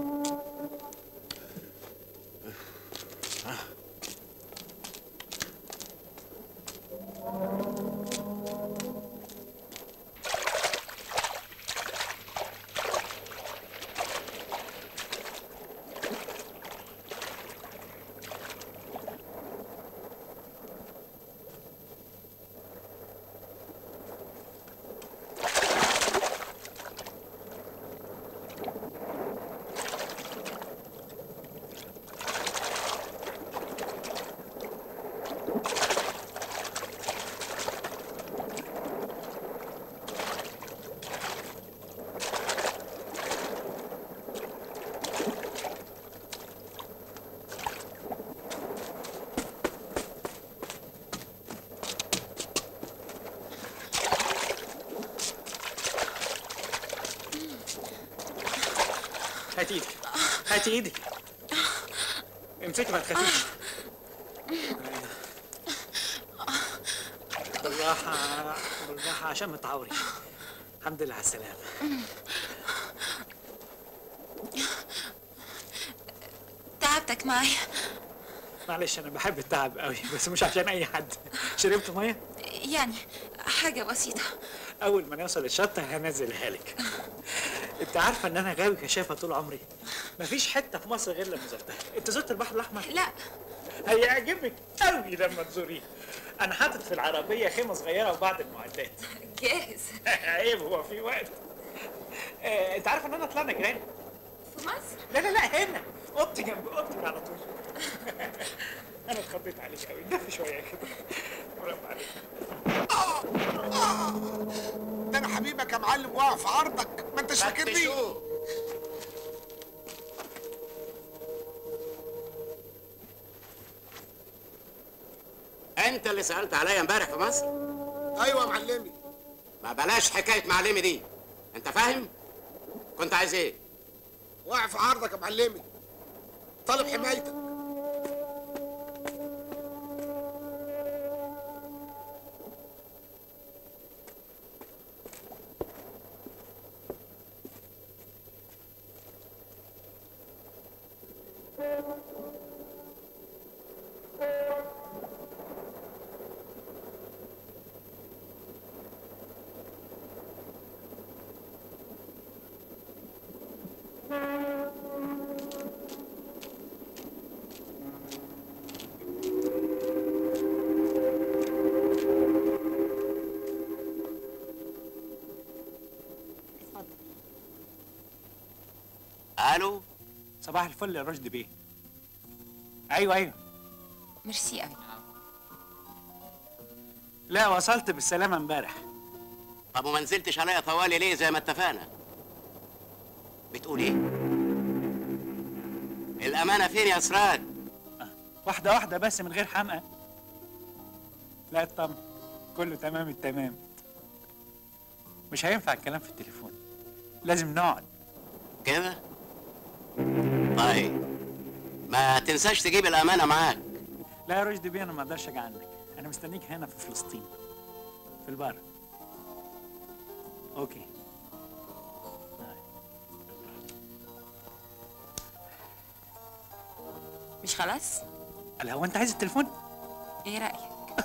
S14: هاتي ايدك، هاتي ايدك، امسكي ما تخافيش. بالراحة بالراحة عشان ما تعوري. الحمد لله على السلامة.
S3: تعبتك معايا.
S14: معلش انا بحب التعب قوي، بس مش عشان اي حد. شربت ميه؟
S3: يعني حاجة بسيطة.
S14: اول ما نوصل الشط هنزلها لك. انت عارفه ان انا غاوي كشافه طول عمري؟ مفيش حته في مصر غير لما زرتها. انت زرت البحر الاحمر؟
S3: لا.
S14: هيعجبك قوي لما تزوريه. انا حاطط في العربيه خيمه صغيره وبعض المعدات.
S3: جاهز.
S14: عيب، هو في وقت. انت عارفه ان انا طلعنا جيران
S3: في مصر؟
S14: لا لا لا، هنا اوضتي جنب اوضتك على طول. انا اتخضيت عليك قوي. دفي شويه كده. برافو عليك.
S9: ده انا حبيبك يا معلم، واقع في عرضك، ما انتش فاكرني.
S10: انت اللي سألت عليا امبارح في مصر؟
S9: ايوه يا معلمي.
S10: ما بلاش حكاية معلمي دي، انت فاهم؟ كنت عايز ايه؟
S9: واقع في عرضك يا معلمي، طالب حمايتك.
S10: الو،
S14: صباح الفل يا رشدي بيه. ايوه
S3: ميرسي قوي.
S14: لا، وصلت بالسلامه امبارح.
S10: طب وما نزلتش عليا طوالي ليه زي ما اتفقنا؟ بتقول ايه؟ الامانه فين يا سراج؟
S14: واحده واحده بس من غير حمقى. لا اطمن، كله تمام التمام. مش هينفع الكلام في التليفون، لازم نقعد
S10: كده. طيب ما تنساش تجيب الامانه معاك.
S14: لا يا رشدي بيه، انا ما اقدرش اجي عنك. انا مستنيك هنا في فلسطين في البر. اوكي.
S3: مش خلاص؟
S14: لا، هو انت عايز التليفون؟
S3: ايه رأيك؟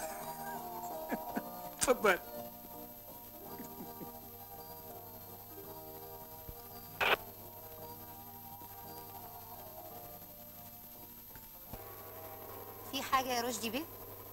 S14: اتفضل.
S11: في حاجة يا رشدي بيه؟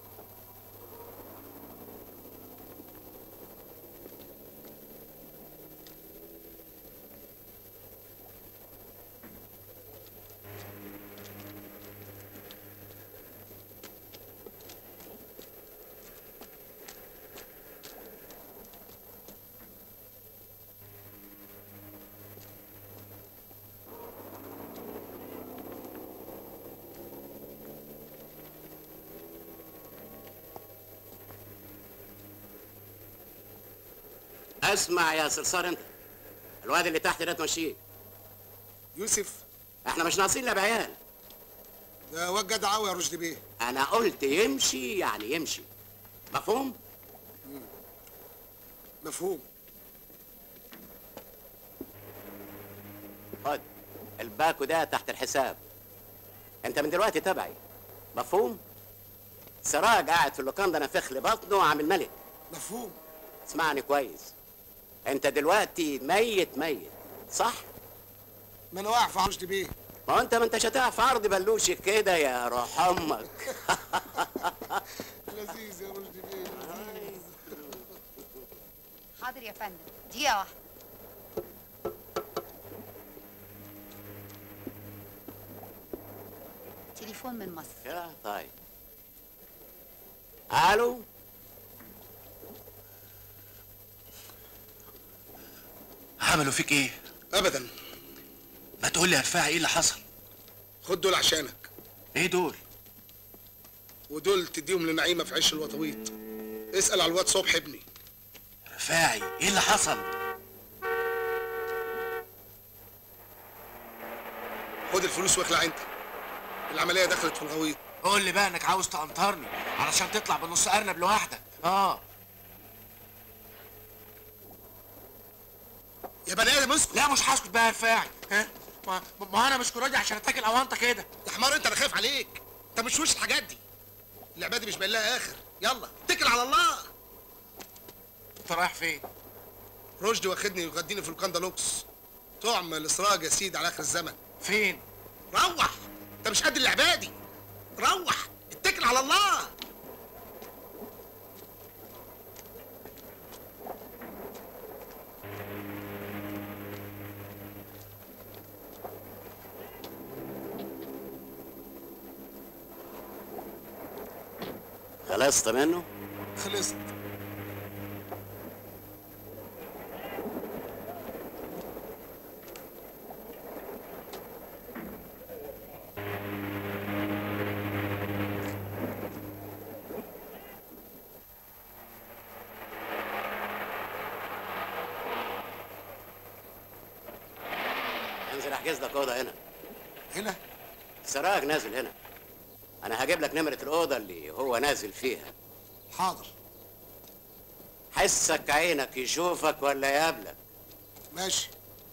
S10: اسمع يا صرصار، انت الواد اللي تحت ده تمشيه.
S9: يوسف،
S10: احنا مش ناقصين لا بعيال.
S9: ده واد جدع قوي يا رشدي بيه.
S10: انا قلت يمشي يعني يمشي، مفهوم؟
S9: مفهوم.
S10: خد الباكو ده تحت الحساب، انت من دلوقتي تبعي، مفهوم؟ سراج قاعد في اللوكاندا نفخ لي بطنه وعامل ملك.
S9: مفهوم.
S10: اسمعني كويس، انت دلوقتي ميت صح؟
S9: ما انا واقع في رشدي بيه.
S10: ما انت ما انتش هتقع في عرض بلوشك كده يا روح امك.
S9: لذيذ يا رشدي بيه.
S11: حاضر يا فندم، دقيقة واحدة. تليفون من مصر.
S10: كده طيب. الو،
S8: عملوا فيك ايه؟
S9: ابدا.
S8: ما تقول لي يا رفاعي ايه اللي حصل؟
S9: خد دول عشانك.
S8: ايه دول؟
S9: ودول تديهم لنعيمه في عش الوطويط. اسال على الواد صبح ابني.
S8: رفاعي ايه اللي حصل؟
S9: خد الفلوس واخلع انت. العمليه دخلت في الغويط.
S8: قول لي بقى انك عاوز تقنطرني علشان تطلع بنص ارنب لوحدك.
S9: يا بني ادم اسكت.
S8: لا مش هسكت بقى يا رفاعي. ها؟ ما انا مش كرادي عشان اتاكل اوانطه كده.
S9: يا حمار انت، انا خايف عليك، انت مش وش الحاجات دي. اللعبه دي مش باين لها اخر. يلا اتكل على الله.
S8: انت رايح فين؟
S9: رشدي واخدني يغديني في الكندا لوكس. طعم الاسراج يا سيدي على اخر الزمن.
S8: فين؟
S9: روح، انت مش قد اللعبه دي. روح اتكل على الله.
S10: خلصت منه؟
S9: خلصت.
S10: انزل احجز لك اوضه هنا.
S9: هنا؟
S10: سراج نازل هنا. انا هجيب لك نمره الاوضه اللي هو نازل فيها.
S9: حاضر.
S10: حسك عينك يشوفك ولا يقابلك؟
S9: ماشي.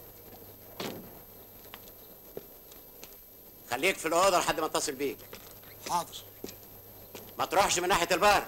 S10: خليك في الاوضه لحد ما اتصل بيك.
S9: حاضر.
S10: ما تروحش من ناحيه البار.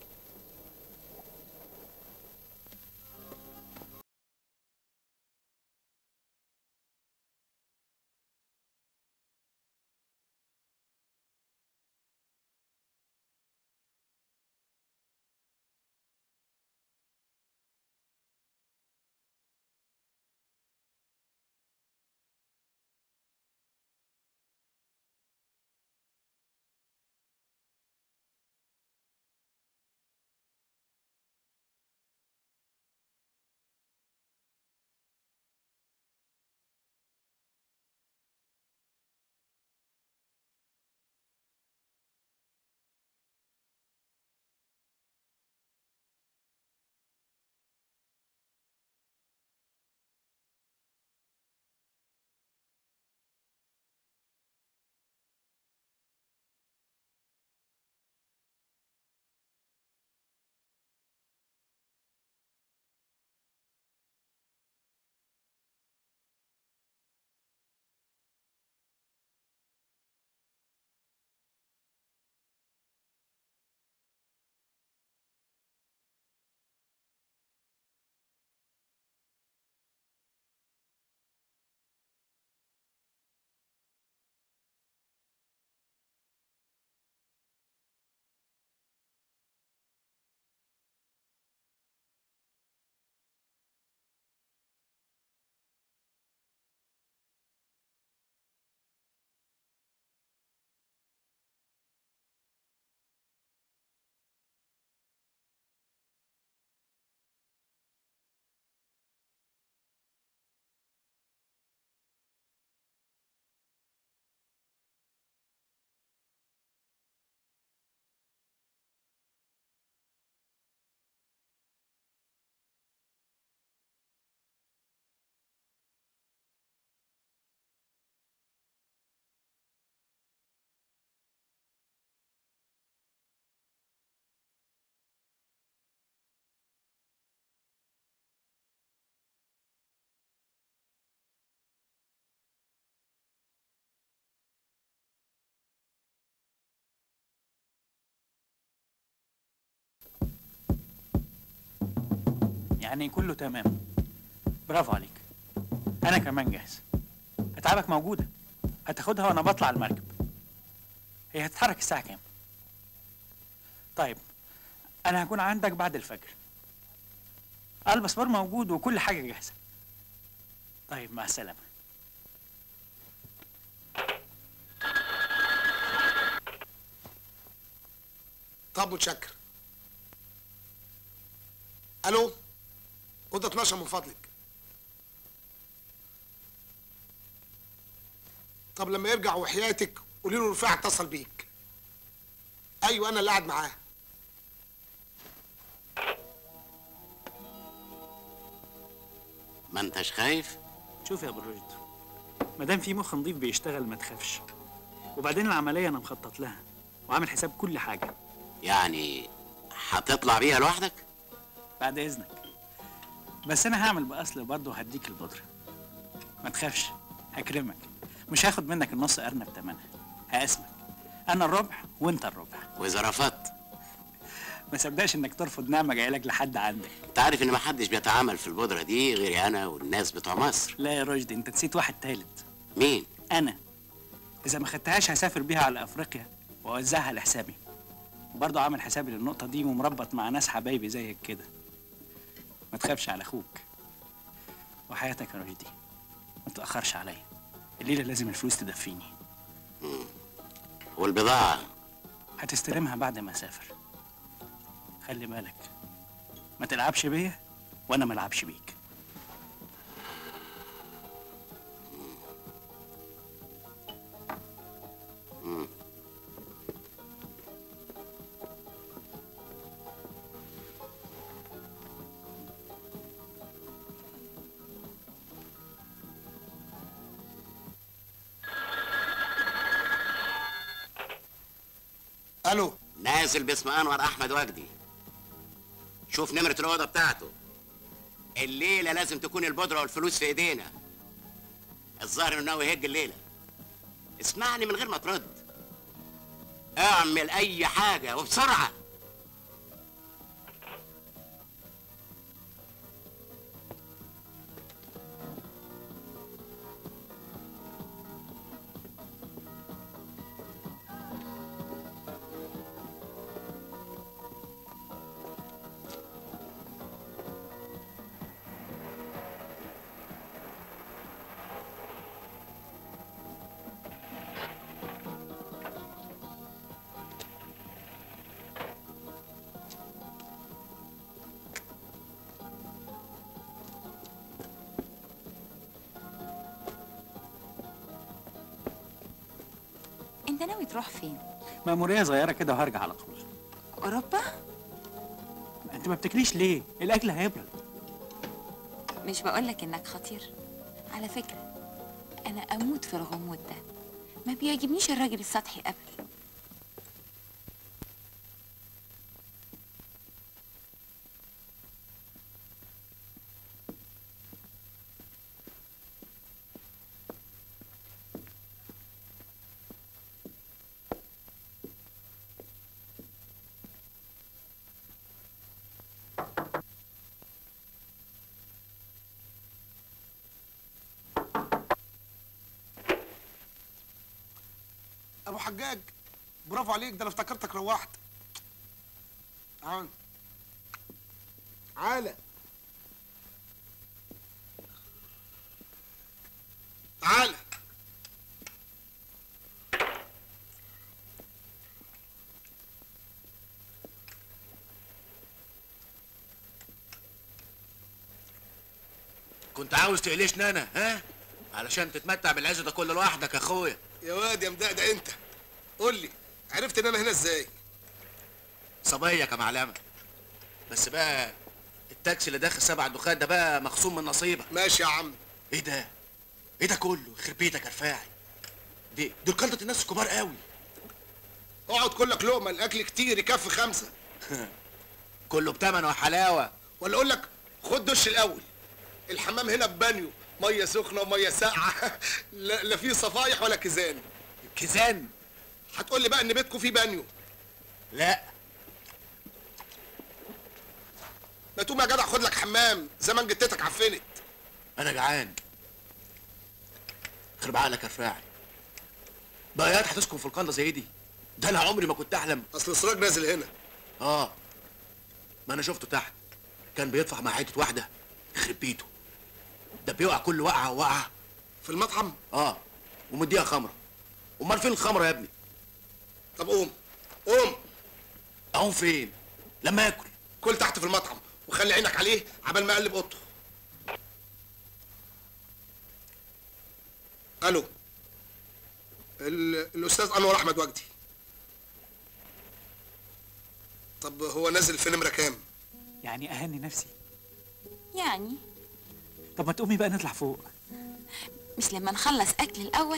S14: يعني كله تمام. برافو عليك. انا كمان جاهز. اتعابك موجوده، هتاخدها وانا بطلع المركب. هي هتتحرك الساعه كام؟ طيب انا هكون عندك بعد الفجر. الباسبور موجود وكل حاجه جاهزه. طيب مع السلامه.
S9: طب متشكر. الو، اوضه 12 من فضلك. طب لما يرجع وحياتك قولي له رفاعي اتصل بيك. ايوه انا اللي قاعد معاه.
S10: ما انتش خايف؟
S14: شوف يا ابو الرشد، ما دام في مخ نضيف بيشتغل ما تخافش. وبعدين العمليه انا مخطط لها وعامل حساب كل حاجه.
S10: يعني هتطلع بيها لوحدك؟
S14: بعد اذنك. بس انا هعمل باصل برضه وهديك البودره. ما تخافش، هكرمك. مش هاخد منك النص ارنب تمنها، هقسمك، انا الربع وانت الربع.
S10: واذا رفضت؟
S14: ما صدقش انك ترفض نعمه جايه لك لحد عندك.
S10: انت عارف ان ما حدش بيتعامل في البودره دي غيري انا والناس بتوع مصر.
S14: لا يا رشدي، انت نسيت واحد تالت.
S10: مين؟
S14: انا. اذا ما خدتهاش هسافر بيها على افريقيا واوزعها لحسابي. برضه عامل حسابي للنقطه دي ومربط مع ناس حبايبي زيك كده. ما تخافش على اخوك. وحياتك يا رشدي ما تاخرش عليا، الليله لازم الفلوس تدفيني.
S10: والبضاعه
S14: هتستلمها بعد ما اسافر. خلي بالك ما تلعبش بيا وانا ما العبش بيك.
S9: الو.
S10: نازل باسم انور احمد وجدي. شوف نمرة الأوضة بتاعته. الليلة لازم تكون البودرة والفلوس في ايدينا. الظاهر انه ناوي يهج الليلة. اسمعني من غير ما ترد. اعمل أي حاجة وبسرعة.
S3: انت ناوي تروح فين؟
S14: مأمورية صغيرة كده وهرجع على طول.
S3: اوروبا؟
S14: انت ما بتاكليش ليه؟ الاكل هيبرد.
S3: مش بقولك انك خطير؟ على فكرة انا اموت في الغموض ده، ما بيعجبنيش الراجل السطحي ابدا.
S9: ابو حجاج، برافو عليك، ده انا افتكرتك روحت. تعالى تعالى.
S8: كنت عاوز تقلشني انا ها؟ علشان تتمتع بالعز ده كله لوحدك يا اخويا.
S9: يا واد يا مدقدق انت، قول لي عرفت ان انا هنا ازاي؟
S8: صبيك يا معلمه. بس بقى التاكسي اللي داخل 7 دخان ده بقى مخصوم من نصيبك.
S9: ماشي يا عم.
S8: ايه ده؟ ايه ده كله؟ يخرب بيتك يا رفاعي. دول قلطة الناس الكبار قوي.
S9: اقعد كلك لقمه، الاكل كتير يكفي 5.
S8: كله بتمن وحلاوه.
S9: ولا اقول لك خد دش الاول. الحمام هنا ببانيو، ميه سخنه وميه ساقعه. لا في صفايح ولا كيزان.
S8: كيزان؟
S9: هتقول لي بقى ان بيتكم فيه بانيو.
S8: لا.
S9: ما تقوم يا جدع خد لك حمام، زمان جتتك عفنت.
S8: انا جعان. خرب عقلك يا رفاعي. بقيات هتسكن في القنده زي دي؟ ده انا عمري ما كنت احلم.
S9: اصل السراج نازل هنا.
S8: ما انا شفته تحت، كان بيدفع مع حته واحده يخرب بيته. ده بيقع كل وقعه وقعه.
S9: في المطعم؟
S8: ومديها خمره. امال فين الخمره يا ابني؟
S9: طب قوم قوم.
S8: اقوم فين؟ لما اكل.
S9: كل تحت في المطعم وخلي عينك عليه عبال ما اقلب اوضته. الو. الاستاذ انور احمد وجدي. طب هو نازل في نمره كام؟
S14: يعني اهني نفسي.
S3: يعني
S14: طب ما تقومي بقى نطلع فوق.
S3: مش لما نخلص اكل الاول؟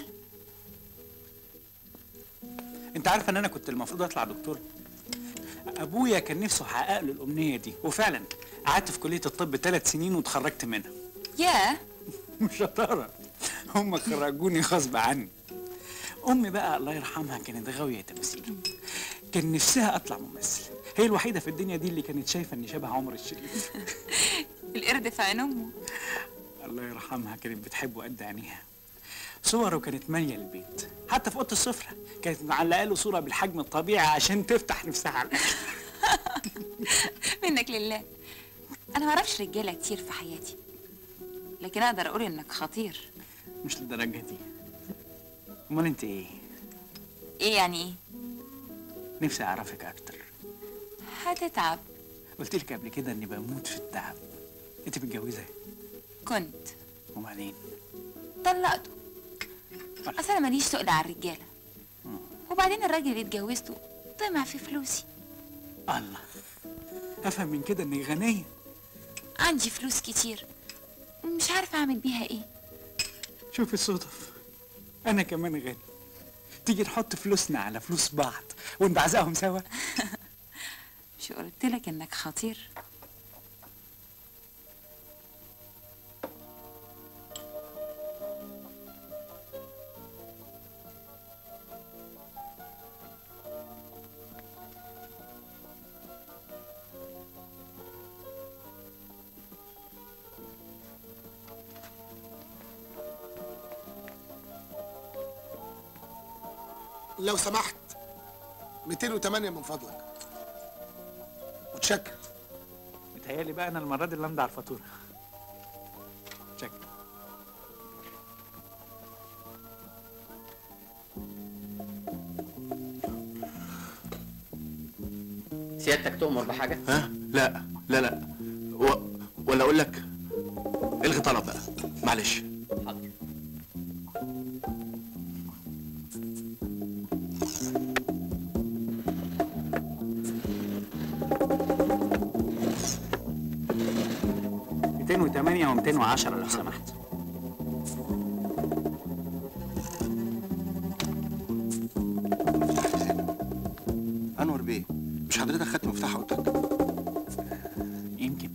S14: انت عارفه ان انا كنت المفروض اطلع دكتور. ابويا كان نفسه يحقق له الامنيه دي، وفعلا قعدت في كليه الطب 3 سنين واتخرجت منها.
S3: ياه
S14: شطاره. هم خرجوني غصب عني. امي بقى الله يرحمها كانت غاويه تمثيل، كان نفسها اطلع ممثل. هي الوحيده في الدنيا دي اللي كانت شايفه اني شبه عمر الشريف.
S3: القرد في عين امه.
S14: الله يرحمها كانت بتحبه قد عينيها. صوره كانت ماليه البيت، حتى في اوضه السفره كانت معلقه له صوره بالحجم الطبيعي عشان تفتح نفسها على الاكل.
S3: منك لله. انا ما اعرفش رجاله كتير في حياتي، لكن اقدر اقول انك خطير.
S14: مش للدرجه دي. امال انت ايه؟
S3: ايه يعني ايه؟
S14: نفسي اعرفك اكتر.
S3: هتتعب.
S14: قلت لك قبل كده اني بموت في التعب. انت متجوزه؟
S3: كنت.
S14: وبعدين؟
S3: طلقته. اصل انا ماليش تقل على الرجاله. وبعدين الراجل اللي اتجوزته طمع في فلوسي.
S14: الله، افهم من كده انك غنيه.
S3: عندي فلوس كتير، مش عارفه اعمل بيها ايه.
S14: شوف الصدف، انا كمان غني. تيجي نحط فلوسنا على فلوس بعض ونبعزقهم سوا.
S3: مش قلت لك انك خطير؟
S9: لو سمحت 208 من فضلك. متشكر.
S14: متهيألي بقى انا المره دي اللي امضي على الفاتوره. متشكر.
S5: سيادتك تؤمر بحاجه؟
S4: ها؟ لا لا لا، ولا اقول لك الغي طلب بقى، معلش.
S5: حاضر.
S14: و210 لو سمحت.
S9: انور بيه، مش حضرتك خدت مفتاح اوضتك؟
S14: يمكن.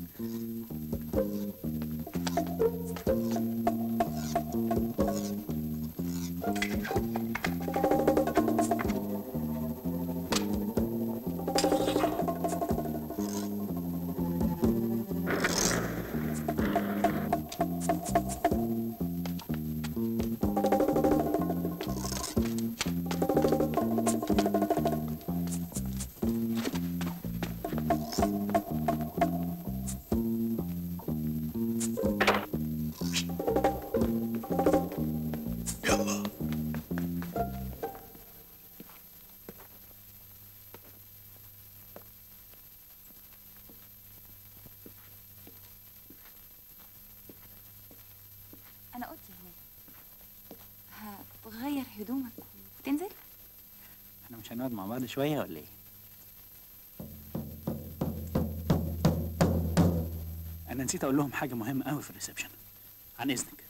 S3: انا اوضتي هناك. هتغير هدومك وتنزل؟
S14: احنا مش هنقعد مع بعض شويه ولا ايه؟ انا نسيت اقول لهم حاجه مهمه قوي في الريسبشن. عن اذنك.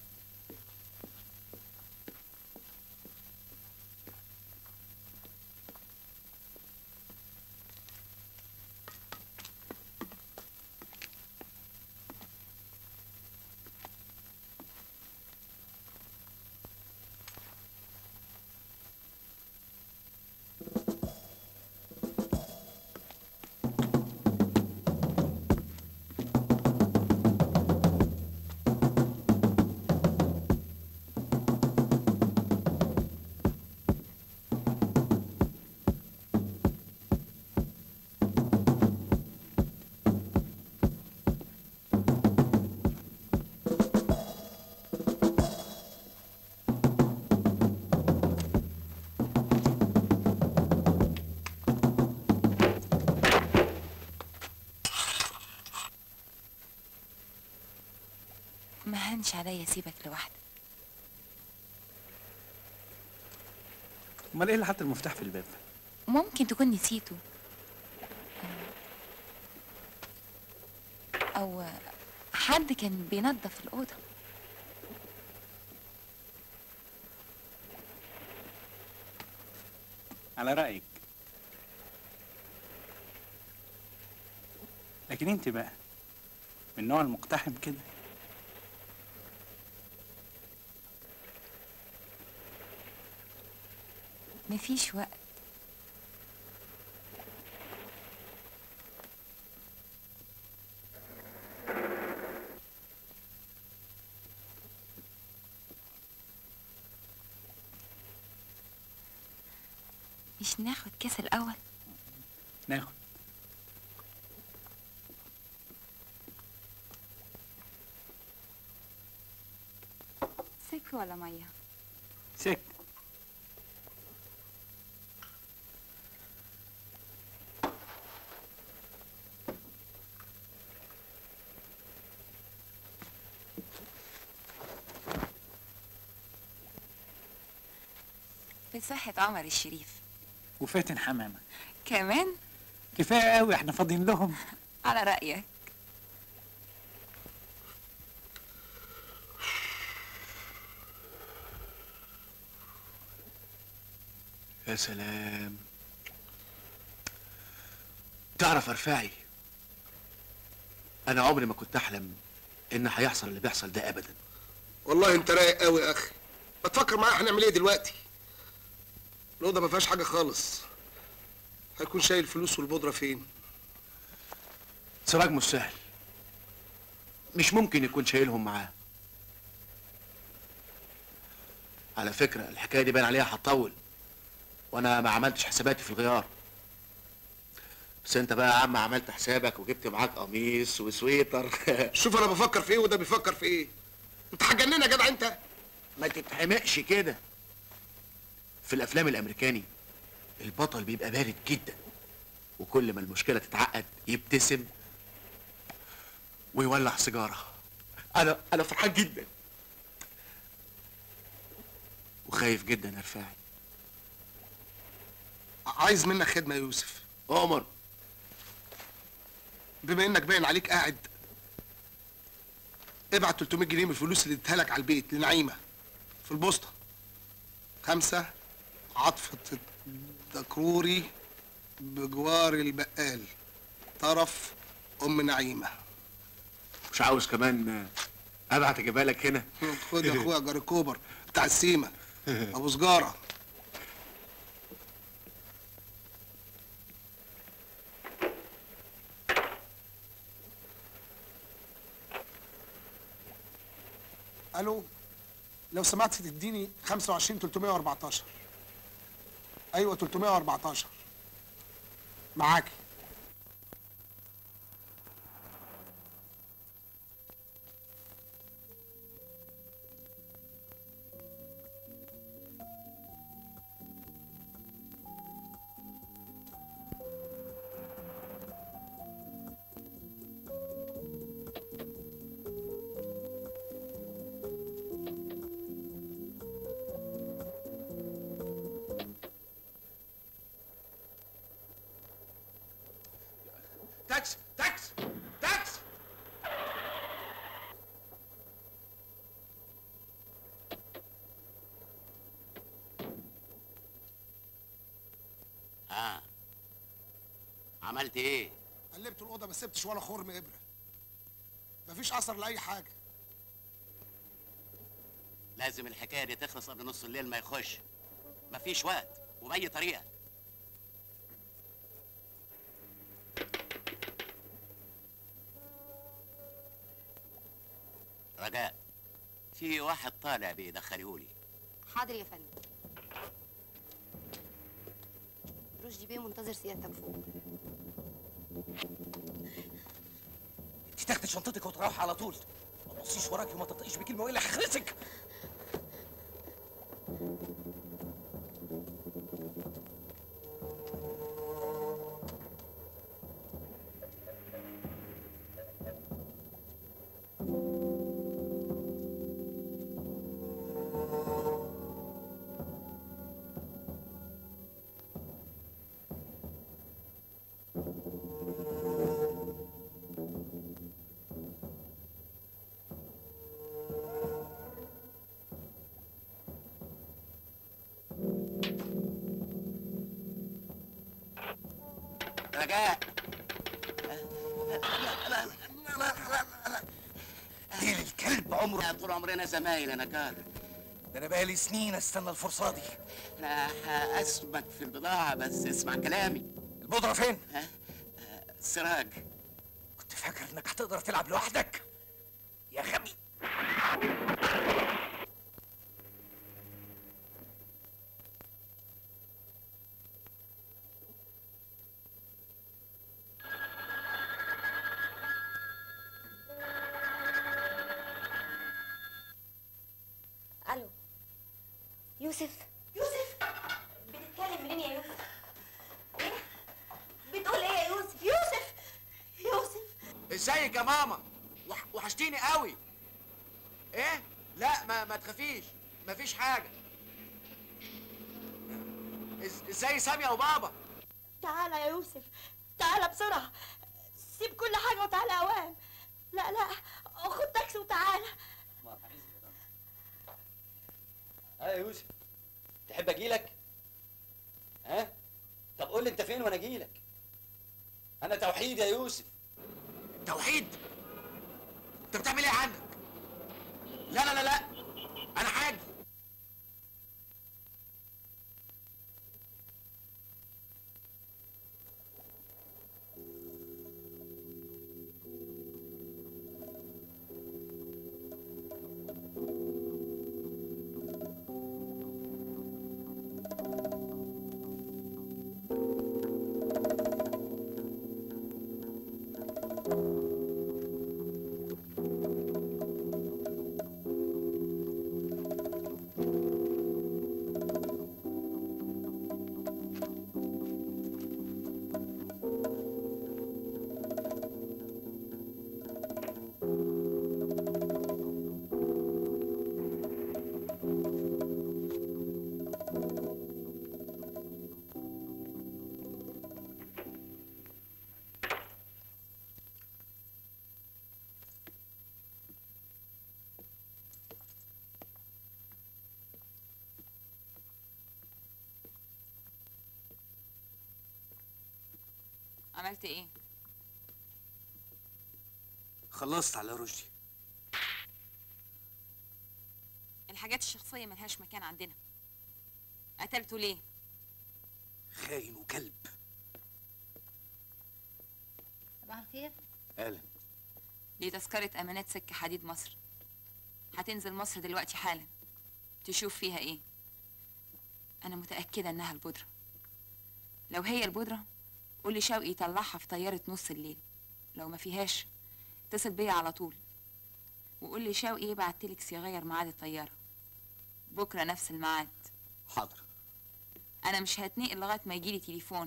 S3: ما هنش عليا اسيبك لوحدك.
S14: امال ايه اللي حط المفتاح في الباب؟
S3: ممكن تكون نسيته، او حد كان بينظف الاوضه.
S14: على رايك. لكن انت بقى من النوع المقتحم كده.
S3: مفيش وقت. مش ناخد كاس الأول؟
S14: ناخد.
S3: سك ولا مية؟
S14: سك.
S3: بصحة عمر الشريف.
S14: وفاتن حمامة
S3: كمان؟
S14: كفاية قوي، احنا فاضيين لهم.
S3: على رأيك.
S4: يا سلام. تعرف يا رفاعي، انا عمري ما كنت احلم ان هيحصل اللي بيحصل ده ابدا.
S9: والله انت رايق قوي يا اخي. ما تفكر معايا هنعمل ايه دلوقتي؟ الاوضه ما فيهاش حاجه خالص. هيكون شايل الفلوس والبودره فين؟
S4: سراج مش سهل، مش ممكن يكون شايلهم معاه. على فكره الحكايه دي باين عليها هتطول، وانا ما عملتش حساباتي في الغيار. بس انت بقى يا عم عملت حسابك وجبت معاك قميص وسويتر.
S9: شوف انا بفكر في ايه وده بيفكر في ايه. انت هتجننا يا جدع انت.
S4: ما تتحمقش كده. في الافلام الامريكاني البطل بيبقى بارد جدا، وكل ما المشكله تتعقد يبتسم ويولع سيجاره. انا فرحان جدا وخايف جدا يا رفاعي.
S9: عايز منك خدمه يا يوسف.
S4: عمر،
S9: بما انك باين عليك قاعد، ابعت 300 جنيه من الفلوس اللي اديتها لك على البيت لنعيمه في البوسطه. 5 عطفة دكروري بجوار البقال، طرف ام نعيمه.
S4: مش عاوز كمان ابعت اجيبها لك هنا؟
S9: خد يا اخويا جاري كوبر بتاع السيمه ابو سجاره. الو، لو سمحت تديني 25 314. ايوه 314 معاكي.
S8: تاكسي تاكسي تاكسي.
S10: عملت ايه؟
S9: قلبت الاوضه ما سبتش ولا خرم ابره. مفيش اثر لاي حاجه.
S10: لازم الحكايه دي تخلص قبل نص الليل ما يخش. مفيش وقت وبأي طريقه. رجاء، في واحد طالع بيدخليهولي.
S11: حاضر يا فندم. رشدي بيه منتظر سيادتك فوق.
S2: انت تاخدي شنطتك وتروحي على طول. ما تبصيش وراكي وما تطقيش بكلمه والا هخرسك.
S10: رجاء،
S8: دين الكلب عمره.
S10: طول عمرنا زمايل يا نجار.
S4: ده انا بقالي سنين استنى الفرصه دي.
S10: انا هقسمك في البضاعه بس اسمع كلامي.
S4: البودره فين؟
S10: سراج.
S4: كنت فاكر انك هتقدر تلعب لوحدك يا غبي.
S7: الو يوسف.
S17: يوسف بتتكلم منين يا يوسف؟ ايه؟ بتقول ايه يا يوسف؟ يوسف
S8: ازيك يا ماما؟ وحشتيني قوي. ايه؟ لا ما تخافيش، مفيش حاجه. ازاي ساميه وبابا؟
S17: تعالى يا يوسف، تعالى بسرعه، سيب كل حاجه وتعالى اوام. لا خد تاكسي وتعالى.
S5: يا يوسف، تحب اجيلك؟ ها؟ طب قول لي انت فين وانا اجيلك. انا توحيد يا يوسف.
S8: توحيد؟ انت بتعمل ايه عندك؟ لا انا حاج.
S3: عملت ايه؟
S4: خلصت على رشدي.
S3: الحاجات الشخصية ملهاش مكان عندنا. قتلته ليه؟
S4: خاين وكلب.
S3: صباح الخير.
S4: اهلا.
S3: دي تذكرة أمانات سكة حديد مصر. هتنزل مصر دلوقتي حالا. تشوف فيها ايه. أنا متأكدة إنها البودرة. لو هي البودرة قولي شوقي يطلعها في طيارة نص الليل. لو ما فيهاش اتصل بيا على طول وقولي شوقي يبعت تيلكس يغير ميعاد الطيارة. بكرة نفس الميعاد.
S4: حاضر.
S3: أنا مش هتنقل لغاية ما يجيلي تليفون.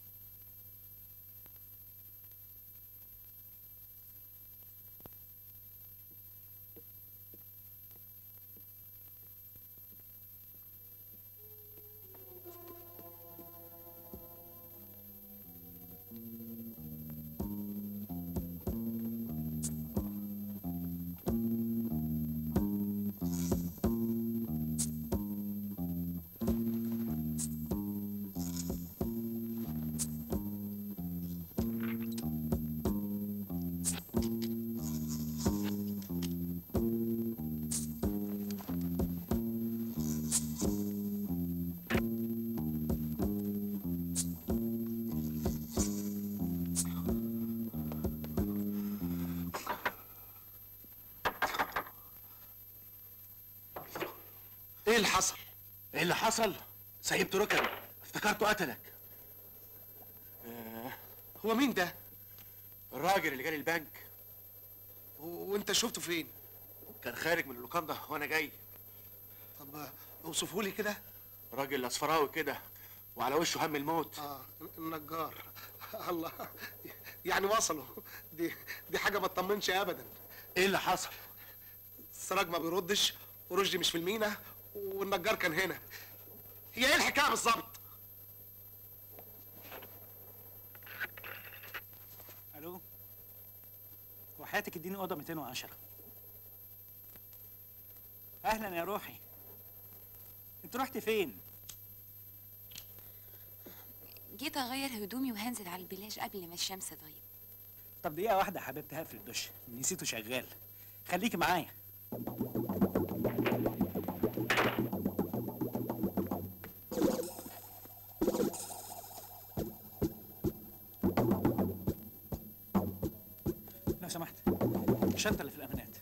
S8: ايه اللي حصل؟ ايه اللي حصل؟ سيبته ركبي، افتكرته قتلك. هو مين ده؟ الراجل اللي جالي البنك.
S9: وانت شفته فين؟
S8: كان خارج من اللوكاندا وانا جاي.
S9: طب اوصفهولي كده.
S8: راجل اصفراوي كده وعلى وشه هم الموت.
S9: النجار. الله، يعني وصلوا. دي حاجه ما تطمنش ابدا.
S8: ايه اللي حصل؟
S9: السراج ما بيردش ورشدي مش في المينا والنجار كان هنا. هي ايه الحكايه بالظبط؟
S18: الو، وحياتك اديني اوضه 210. اهلا يا روحي. انت رحت فين؟
S3: جيت اغير هدومي وهنزل على البلاج قبل ما الشمس تغيب.
S18: طب دقيقه واحده يا حبيبتي، هقفل الدش نسيته شغال. خليكي معايا.
S14: سمحت، الشنطه اللي في الامانات.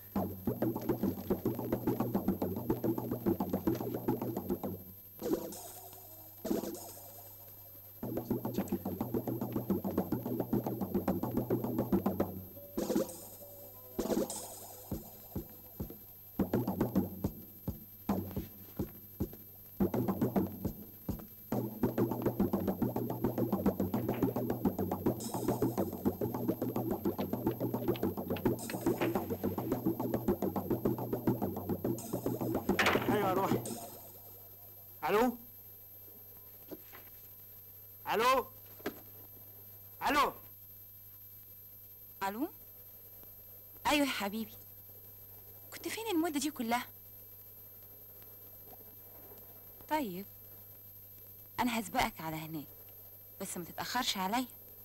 S14: ايوه روحي. الو الو الو
S3: الو. ايوه يا حبيبي، كنت فين المده دي كلها؟ طيب انا هسبقك على هناك، بس ما تتاخرش عليا.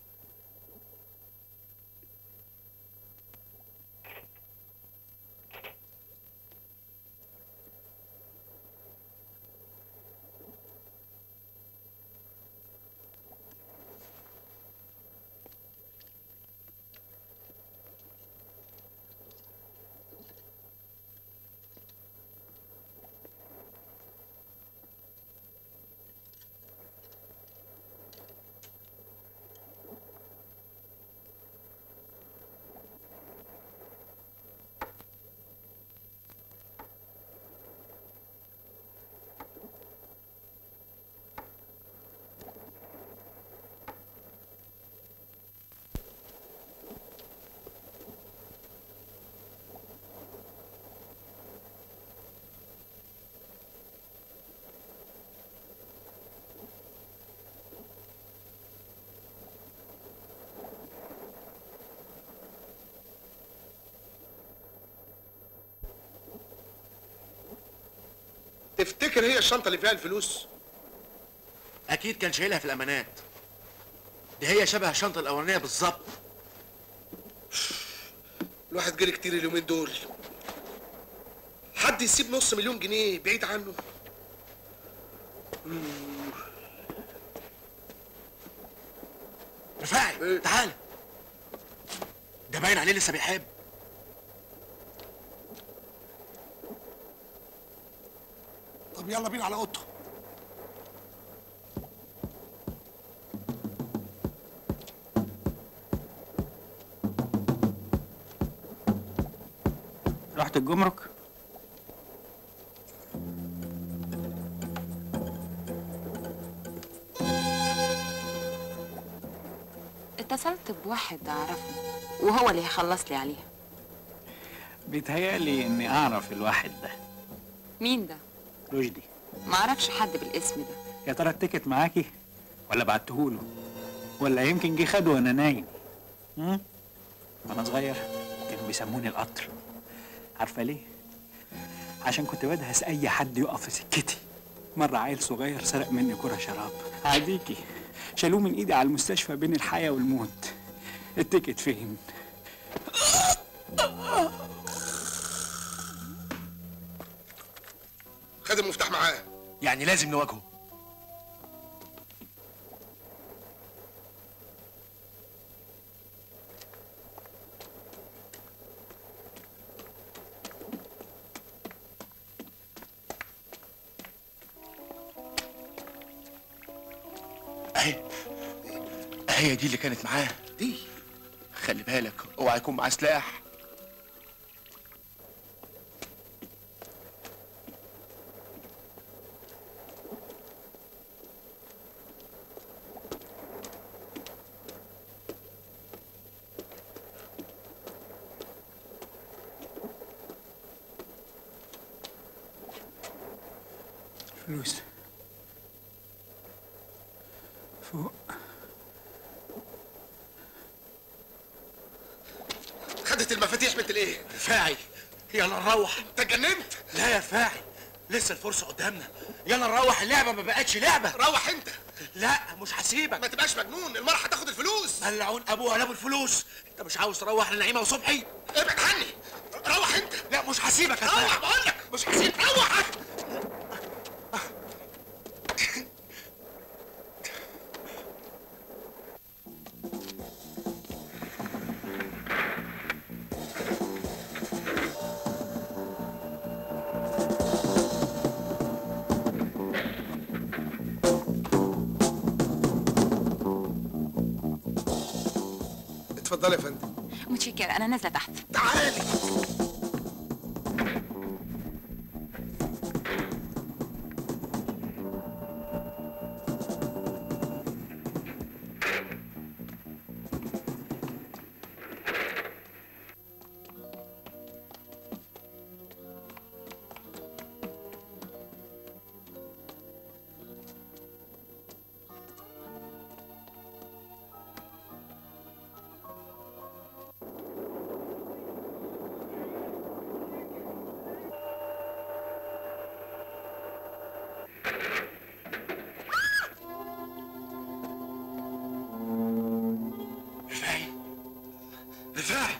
S9: تفتكر هي الشنطه اللي فيها الفلوس؟
S4: اكيد كان شايلها في الامانات. دي هي شبه الشنطه الاولانيه بالظبط.
S9: الواحد جري كتير اليومين دول، حد يسيب نص مليون جنيه بعيد عنه؟
S4: رفاعي تعال، ده باين عليه لسه بيحب.
S9: طب يلا بينا على اوضته.
S14: رحت الجمرك؟
S3: اتصلت بواحد اعرفه وهو اللي هيخلص لي عليها.
S14: بيتهيألي اني اعرف الواحد ده.
S3: مين ده؟
S14: رشدي.
S3: ما اعرفش حد بالاسم ده.
S14: يا ترى التيكت معاكي ولا بعتهوله، ولا يمكن جه خده وانا نايم؟ وانا صغير كانوا بيسموني القطر. عارفه ليه؟ عشان كنت بدهس اي حد يقف في سكتي. مره عيل صغير سرق مني كرة شراب، عاديكي شالوه من ايدي على المستشفى بين الحياه والموت. التيكت فين؟
S9: خد المفتاح معاه.
S4: يعني لازم نواجهه. هي دي اللي كانت معاه.
S9: دي
S4: خلي بالك اوعى يكون معاه سلاح.
S14: فلوس فوق.
S9: خدت المفاتيح بنت الايه؟
S4: رفاعي يلا نروح.
S9: انت اتجننت؟
S4: لا يا رفاعي لسه الفرصه قدامنا. يلا نروح، اللعبه ما بقتش لعبه.
S9: روح انت.
S4: لا مش هسيبك.
S9: ما تبقاش مجنون، المرة هتاخد الفلوس.
S4: ملعون ابوها لابو الفلوس. انت مش عاوز تروح لنعيمه وصبحي؟
S9: ابعد عني. روح انت.
S4: لا مش هسيبك.
S9: روح بقول لك، مش هسيبك. روح. اتفضلي يا فندم.
S3: متشكرة، أنا نازلة تحت.
S9: تعالي.
S8: رفاعي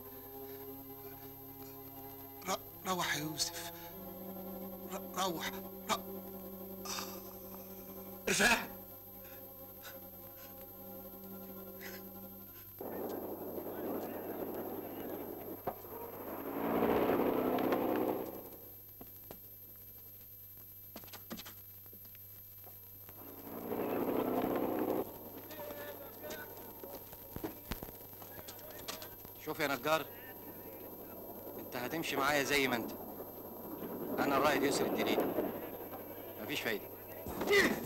S9: روح يا يوسف. روح.
S8: رفاعي
S15: شوف يا نجار، انت هتمشي معايا زي ما انت. انا الرائد يسر الدليل، مفيش فايده.